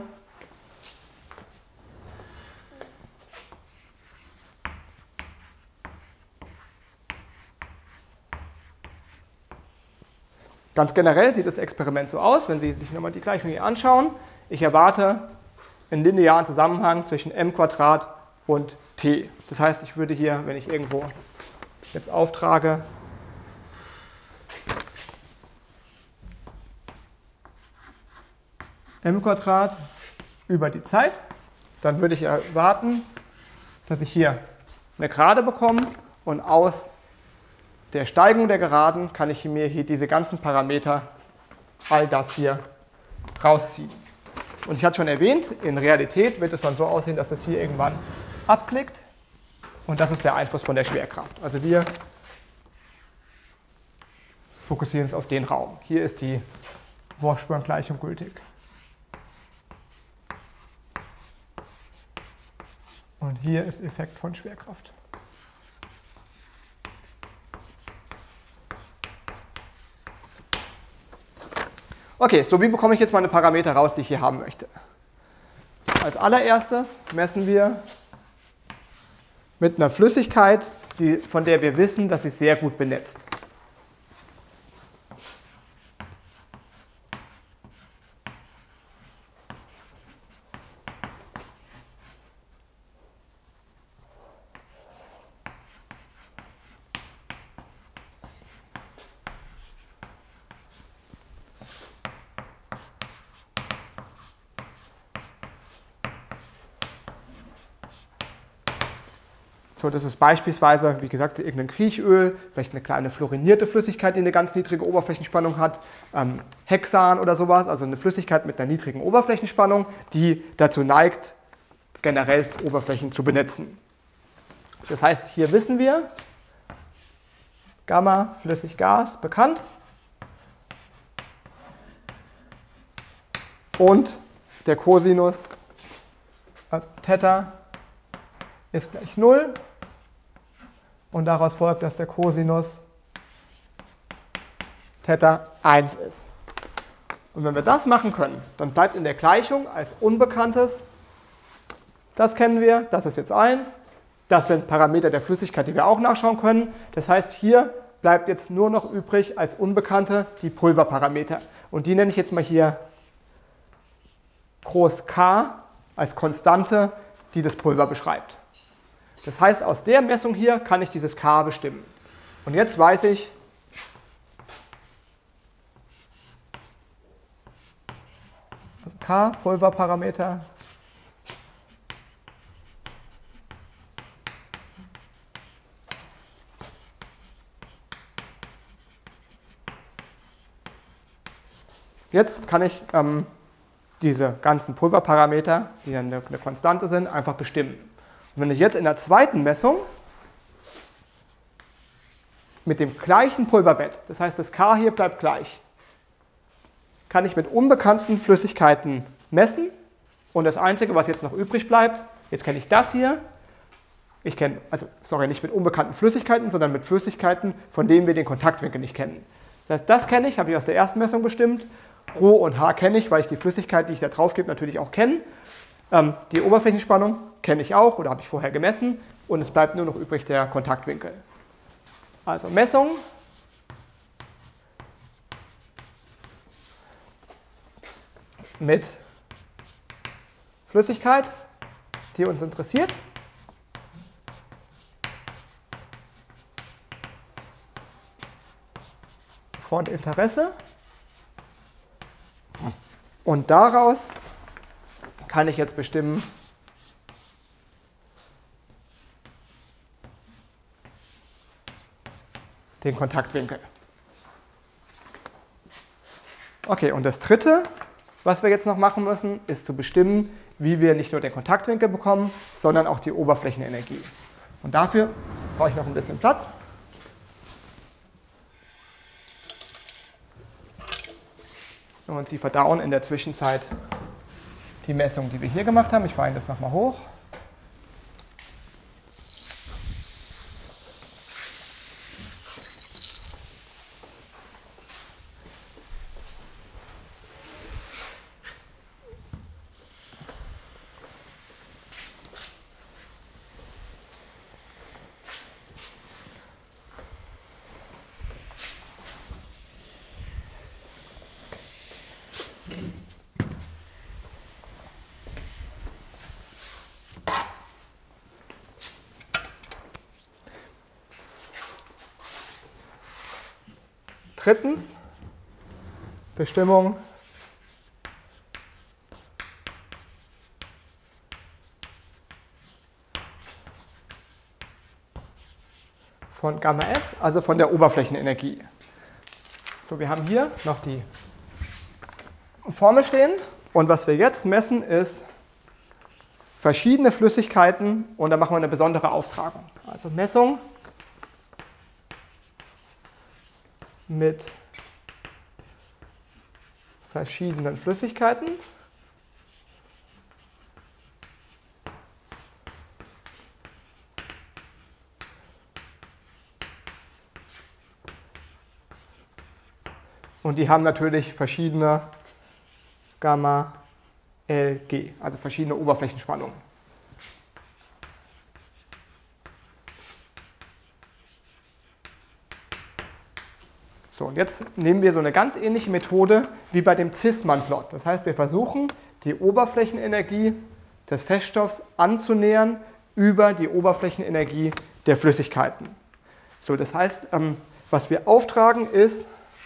ganz generell sieht das Experiment so aus, wenn Sie sich nochmal die Gleichung hier anschauen. Ich erwarte einen linearen Zusammenhang zwischen m² und t. Das heißt, ich würde hier, wenn ich irgendwo jetzt auftrage, m² über die Zeit, dann würde ich erwarten, dass ich hier eine Gerade bekomme, und aus der Steigung der Geraden kann ich mir hier diese ganzen Parameter, all das hier, rausziehen. Und ich hatte schon erwähnt, in Realität wird es dann so aussehen, dass das hier irgendwann abklickt, und das ist der Einfluss von der Schwerkraft. Also wir fokussieren uns auf den Raum. Hier ist die Washburn-Gleichung gültig. Und hier ist Effekt von Schwerkraft. Okay, so wie bekomme ich jetzt meine Parameter raus, die ich hier haben möchte? Als allererstes messen wir mit einer Flüssigkeit, von der wir wissen, dass sie sehr gut benetzt. So, das ist beispielsweise, wie gesagt, irgendein Kriechöl, vielleicht eine kleine fluorinierte Flüssigkeit, die eine ganz niedrige Oberflächenspannung hat, Hexan oder sowas, also eine Flüssigkeit mit einer niedrigen Oberflächenspannung, die dazu neigt, generell Oberflächen zu benetzen. Das heißt, hier wissen wir, Gamma, Flüssiggas, bekannt. Und der Cosinus, also Theta, ist gleich 0. Und daraus folgt, dass der Cosinus Theta 1 ist. Und wenn wir das machen können, dann bleibt in der Gleichung als Unbekanntes, das kennen wir, das ist jetzt 1, das sind Parameter der Flüssigkeit, die wir auch nachschauen können. Das heißt, hier bleibt jetzt nur noch übrig als Unbekannte die Pulverparameter. Und die nenne ich jetzt mal hier Groß K als Konstante, die das Pulver beschreibt. Das heißt, aus der Messung hier kann ich dieses K bestimmen. Und jetzt weiß ich, also K, Pulverparameter, jetzt kann ich diese ganzen Pulverparameter, die dann eine Konstante sind, einfach bestimmen. Und wenn ich jetzt in der zweiten Messung mit dem gleichen Pulverbett, das heißt, das K hier bleibt gleich, kann ich mit unbekannten Flüssigkeiten messen. Und das Einzige, was jetzt noch übrig bleibt, jetzt kenne ich das hier. Ich kenne, nicht mit unbekannten Flüssigkeiten, sondern mit Flüssigkeiten, von denen wir den Kontaktwinkel nicht kennen. Das heißt, das kenne ich, habe ich aus der ersten Messung bestimmt. Rho und H kenne ich, weil ich die Flüssigkeit, die ich da drauf gebe, natürlich auch kenne. Die Oberflächenspannung kenne ich auch oder habe ich vorher gemessen. Und es bleibt nur noch übrig der Kontaktwinkel. Also Messung mit Flüssigkeit, die uns interessiert. Von Interesse. Und daraus kann ich jetzt bestimmen, den Kontaktwinkel. Okay, und das dritte, was wir jetzt noch machen müssen, ist zu bestimmen, wie wir nicht nur den Kontaktwinkel bekommen, sondern auch die Oberflächenenergie. Und dafür brauche ich noch ein bisschen Platz. Und Sie verdauen in der Zwischenzeit die Messung, die wir hier gemacht haben. Ich fahre Ihnen das nochmal hoch. Drittens, Bestimmung von Gamma S, also von der Oberflächenenergie. So, wir haben hier noch die Formel stehen und was wir jetzt messen ist verschiedene Flüssigkeiten und da machen wir eine besondere Austragung. Also Messung mit verschiedenen Flüssigkeiten. Und die haben natürlich verschiedene Gamma LG, also verschiedene Oberflächenspannungen. So, und jetzt nehmen wir so eine ganz ähnliche Methode wie bei dem Zisman-Plot. Das heißt, wir versuchen, die Oberflächenenergie des Feststoffs anzunähern über die Oberflächenenergie der Flüssigkeiten. So, das heißt, was wir auftragen ist,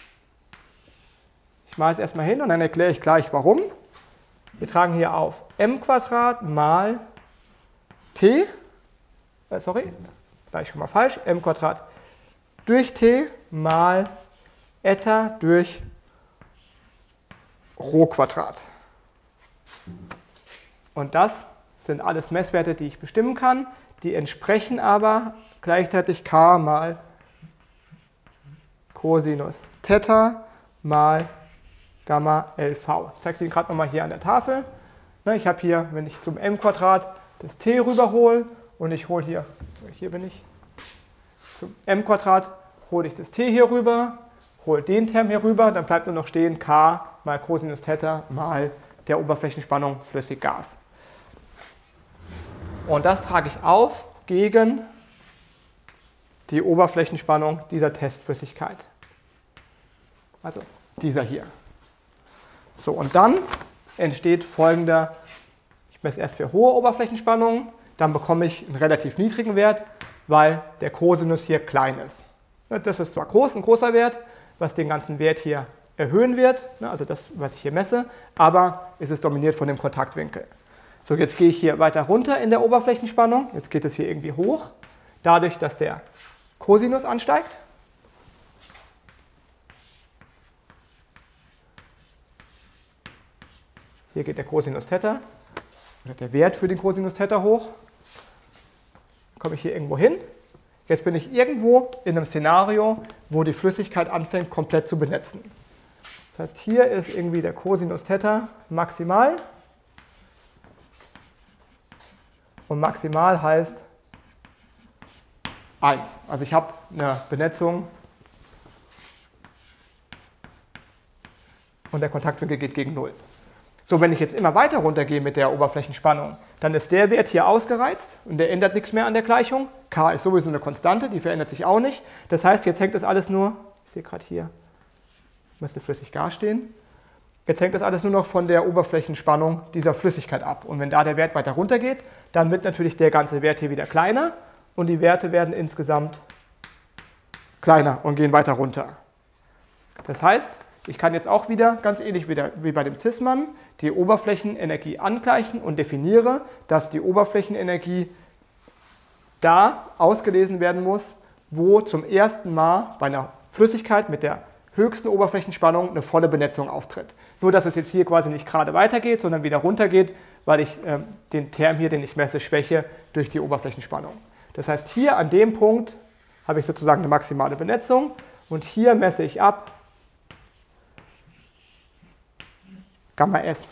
ich mache es erstmal hin und dann erkläre ich gleich warum. Wir tragen hier auf m² mal t, gleich schon mal falsch, m² durch t mal Eta durch Rho². Und das sind alles Messwerte, die ich bestimmen kann. Die entsprechen aber gleichzeitig k mal Cosinus Theta mal Gamma LV. Ich zeige es Ihnen gerade nochmal hier an der Tafel. Ich habe hier, wenn ich zum m² das t rüberhole und ich hole hier bin ich, zum m² hole ich das t hier rüber, hole den Term hier rüber, dann bleibt nur noch stehen k mal Cosinus Theta mal der Oberflächenspannung Flüssiggas. Und das trage ich auf gegen die Oberflächenspannung dieser Testflüssigkeit. Also dieser hier. So, und dann entsteht folgender, ich messe erst für hohe Oberflächenspannungen, dann bekomme ich einen relativ niedrigen Wert, weil der Cosinus hier klein ist. Das ist zwar ein großer Wert, was den ganzen Wert hier erhöhen wird, also das, was ich hier messe, aber es ist dominiert von dem Kontaktwinkel. So, jetzt gehe ich hier weiter runter in der Oberflächenspannung, jetzt geht es hier irgendwie hoch, dadurch, dass der Cosinus ansteigt. Hier geht der Cosinus Theta, oder der Wert für den Cosinus Theta hoch. Dann komme ich hier irgendwo hin. Jetzt bin ich irgendwo in einem Szenario, wo die Flüssigkeit anfängt, komplett zu benetzen. Das heißt, hier ist irgendwie der Cosinus Theta maximal. Und maximal heißt 1. Also ich habe eine Benetzung und der Kontaktwinkel geht gegen 0. So, wenn ich jetzt immer weiter runtergehe mit der Oberflächenspannung, dann ist der Wert hier ausgereizt und der ändert nichts mehr an der Gleichung. K ist sowieso eine Konstante, die verändert sich auch nicht. Das heißt, jetzt hängt das alles nur, ich sehe gerade hier, müsste Flüssiggas stehen. Jetzt hängt das alles nur noch von der Oberflächenspannung dieser Flüssigkeit ab. Und wenn da der Wert weiter runter geht, dann wird natürlich der ganze Wert hier wieder kleiner und die Werte werden insgesamt kleiner und gehen weiter runter. Das heißt, ich kann jetzt auch wieder, ganz ähnlich wie bei dem Zisman, die Oberflächenenergie angleichen und definiere, dass die Oberflächenenergie da ausgelesen werden muss, wo zum ersten Mal bei einer Flüssigkeit mit der höchsten Oberflächenspannung eine volle Benetzung auftritt. Nur, dass es jetzt hier quasi nicht gerade weitergeht, sondern wieder runtergeht, weil ich den Term hier, den ich messe, schwäche durch die Oberflächenspannung. Das heißt, hier an dem Punkt habe ich sozusagen eine maximale Benetzung und hier messe ich ab Gamma S.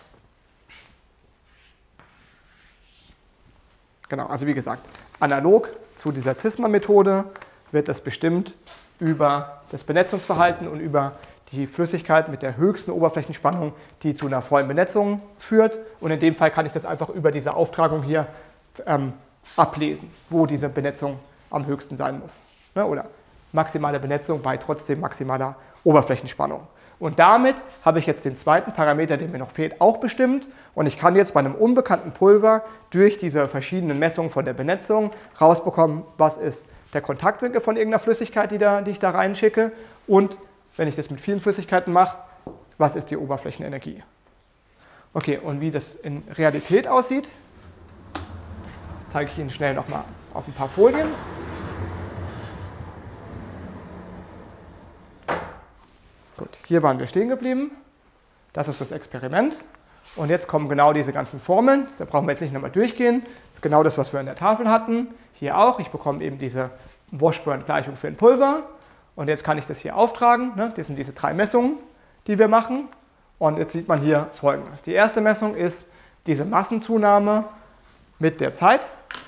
Genau, also wie gesagt, analog zu dieser Zisman-Methode wird das bestimmt über das Benetzungsverhalten und über die Flüssigkeit mit der höchsten Oberflächenspannung, die zu einer vollen Benetzung führt. Und in dem Fall kann ich das einfach über diese Auftragung hier ablesen, wo diese Benetzung am höchsten sein muss. Ne? Oder maximale Benetzung bei trotzdem maximaler Oberflächenspannung. Und damit habe ich jetzt den zweiten Parameter, der mir noch fehlt, auch bestimmt. Und ich kann jetzt bei einem unbekannten Pulver durch diese verschiedenen Messungen von der Benetzung rausbekommen, was ist der Kontaktwinkel von irgendeiner Flüssigkeit, die ich da reinschicke. Und wenn ich das mit vielen Flüssigkeiten mache, was ist die Oberflächenenergie? Okay, und wie das in Realität aussieht, das zeige ich Ihnen schnell nochmal auf ein paar Folien. Gut, hier waren wir stehen geblieben. Das ist das Experiment. Und jetzt kommen genau diese ganzen Formeln. Da brauchen wir jetzt nicht nochmal durchgehen. Das ist genau das, was wir an der Tafel hatten. Hier auch. Ich bekomme eben diese Washburn-Gleichung für ein Pulver. Und jetzt kann ich das hier auftragen. Das sind diese 3 Messungen, die wir machen. Und jetzt sieht man hier Folgendes. Die erste Messung ist diese Massenzunahme mit der Zeit.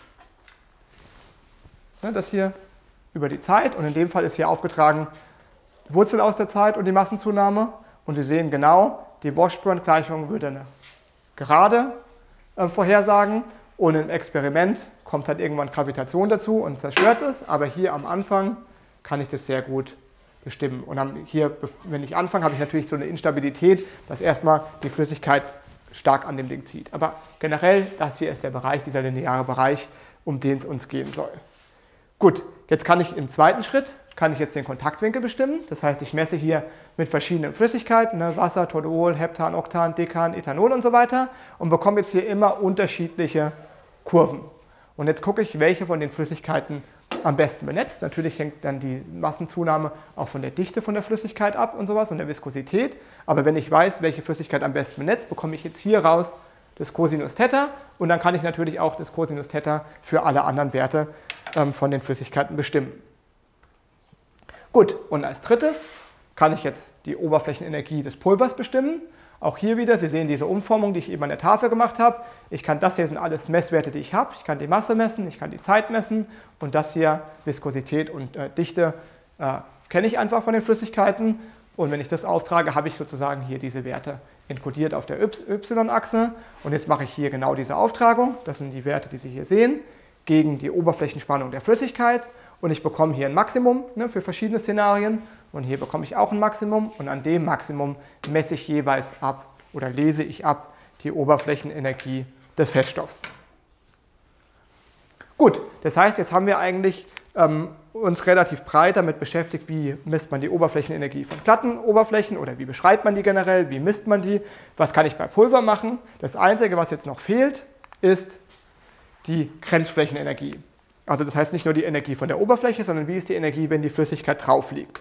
Das hier über die Zeit. Und in dem Fall ist hier aufgetragen die Wurzel aus der Zeit und die Massenzunahme. Und Sie sehen genau, die Washburn-Gleichung würde eine Gerade vorhersagen. Und im Experiment kommt halt irgendwann Gravitation dazu und zerstört es. Aber hier am Anfang kann ich das sehr gut bestimmen. Und dann hier, wenn ich anfange, habe ich natürlich so eine Instabilität, dass erstmal die Flüssigkeit stark an dem Ding zieht. Aber generell, das hier ist der Bereich, dieser lineare Bereich, um den es uns gehen soll. Gut, jetzt kann ich im zweiten Schritt, den Kontaktwinkel bestimmen. Das heißt, ich messe hier mit verschiedenen Flüssigkeiten, ne, Wasser, Toluol, Heptan, Oktan, Dekan, Ethanol und so weiter und bekomme jetzt hier immer unterschiedliche Kurven. Und jetzt gucke ich, welche von den Flüssigkeiten am besten benetzt. Natürlich hängt dann die Massenzunahme auch von der Dichte von der Flüssigkeit ab und sowas und der Viskosität. Aber wenn ich weiß, welche Flüssigkeit am besten benetzt, bekomme ich jetzt hier raus das Cosinus Theta und dann kann ich natürlich auch das Cosinus Theta für alle anderen Werte von den Flüssigkeiten bestimmen. Gut, und als drittes kann ich jetzt die Oberflächenenergie des Pulvers bestimmen. Auch hier wieder, Sie sehen diese Umformung, die ich eben an der Tafel gemacht habe. Das hier sind alles Messwerte, die ich habe. Ich kann die Masse messen, ich kann die Zeit messen und das hier, Viskosität und Dichte, kenne ich einfach von den Flüssigkeiten. Und wenn ich das auftrage, habe ich sozusagen hier diese Werte enkodiert auf der Y-Achse. Und jetzt mache ich hier genau diese Auftragung. Das sind die Werte, die Sie hier sehen, gegen die Oberflächenspannung der Flüssigkeit. Und ich bekomme hier ein Maximum, ne, für verschiedene Szenarien. Und hier bekomme ich auch ein Maximum. Und an dem Maximum messe ich jeweils ab oder lese ich ab die Oberflächenenergie des Feststoffs. Gut, das heißt, jetzt haben wir eigentlich uns relativ breit damit beschäftigt, wie misst man die Oberflächenenergie von glatten Oberflächen oder wie beschreibt man die generell, wie misst man die, was kann ich bei Pulver machen. Das Einzige, was jetzt noch fehlt, ist die Grenzflächenenergie. Also das heißt nicht nur die Energie von der Oberfläche, sondern wie ist die Energie, wenn die Flüssigkeit drauf liegt.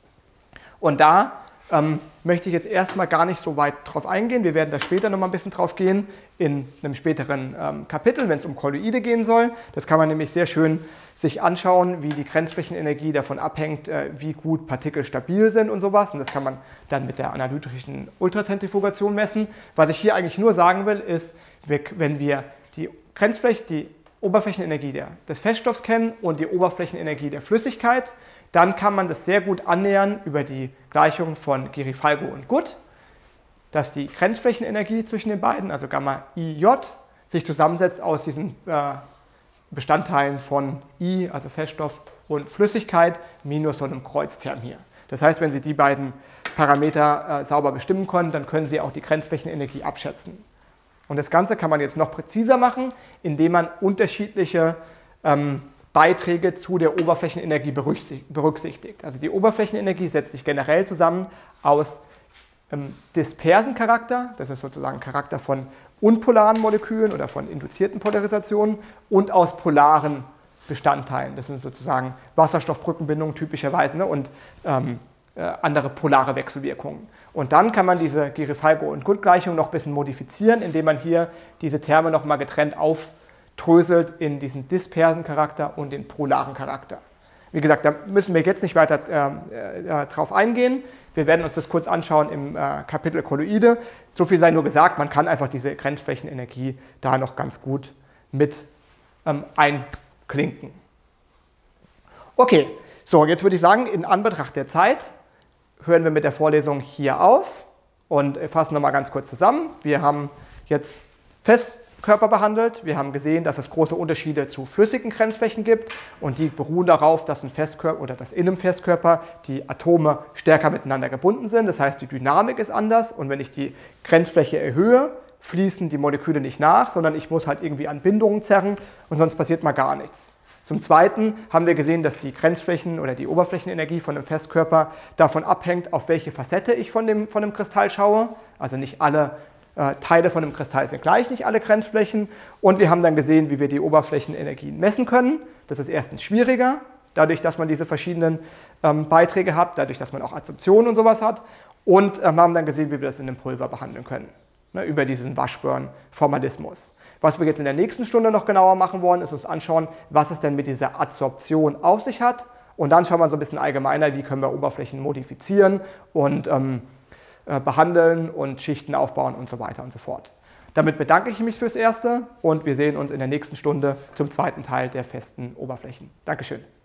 Und da möchte ich jetzt erstmal gar nicht so weit drauf eingehen. Wir werden da später noch mal ein bisschen drauf gehen, in einem späteren Kapitel, wenn es um Kolloide gehen soll. Das kann man nämlich sehr schön sich anschauen, wie die Grenzflächenenergie davon abhängt, wie gut Partikel stabil sind und sowas. Und das kann man dann mit der analytischen Ultrazentrifugation messen. Was ich hier eigentlich nur sagen will, ist, wenn wir die Oberflächenenergie des Feststoffs kennen und die Oberflächenenergie der Flüssigkeit, dann kann man das sehr gut annähern über die Gleichung von Girifalgo und Good, dass die Grenzflächenenergie zwischen den beiden, also Gamma IJ, sich zusammensetzt aus diesen Bestandteilen von I, also Feststoff, und Flüssigkeit, minus so einem Kreuzterm hier. Das heißt, wenn Sie die beiden Parameter sauber bestimmen können, dann können Sie auch die Grenzflächenenergie abschätzen. Und das Ganze kann man jetzt noch präziser machen, indem man unterschiedliche Beiträge zu der Oberflächenenergie berücksichtigt. Also die Oberflächenenergie setzt sich generell zusammen aus dispersen Charakter, das ist sozusagen Charakter von unpolaren Molekülen oder von induzierten Polarisationen, und aus polaren Bestandteilen. Das sind sozusagen Wasserstoffbrückenbindungen typischerweise, ne, und andere polare Wechselwirkungen. Und dann kann man diese Girifalgo- und Good-Gleichung noch ein bisschen modifizieren, indem man hier diese Terme nochmal getrennt aufdröselt in diesen dispersen Charakter und den polaren Charakter. Wie gesagt, da müssen wir jetzt nicht weiter drauf eingehen. Wir werden uns das kurz anschauen im Kapitel Kolloide. So viel sei nur gesagt, man kann einfach diese Grenzflächenenergie da noch ganz gut mit einklinken. Okay, so jetzt würde ich sagen, in Anbetracht der Zeit hören wir mit der Vorlesung hier auf und fassen nochmal ganz kurz zusammen. Wir haben jetzt Festkörper behandelt. Wir haben gesehen, dass es große Unterschiede zu flüssigen Grenzflächen gibt und die beruhen darauf, dass ein Festkörper oder dass in einem Festkörper die Atome stärker miteinander gebunden sind. Das heißt, die Dynamik ist anders und wenn ich die Grenzfläche erhöhe, fließen die Moleküle nicht nach, sondern ich muss halt irgendwie an Bindungen zerren und sonst passiert mal gar nichts. Zum Zweiten haben wir gesehen, dass die Grenzflächen oder die Oberflächenenergie von einem Festkörper davon abhängt, auf welche Facette ich von dem Kristall schaue. Also nicht alle Teile von dem Kristall sind gleich, nicht alle Grenzflächen. Und wir haben dann gesehen, wie wir die Oberflächenenergien messen können. Das ist erstens schwieriger, dadurch, dass man diese verschiedenen Beiträge hat, dadurch, dass man auch Adsorption und sowas hat. Und haben dann gesehen, wie wir das in einem Pulver behandeln können, ne, über diesen Washburn-Formalismus. Was wir jetzt in der nächsten Stunde noch genauer machen wollen, ist uns anschauen, was es denn mit dieser Adsorption auf sich hat. Und dann schauen wir so ein bisschen allgemeiner, wie können wir Oberflächen modifizieren und behandeln und Schichten aufbauen und so weiter und so fort. Damit bedanke ich mich fürs Erste und wir sehen uns in der nächsten Stunde zum zweiten Teil der festen Oberflächen. Dankeschön.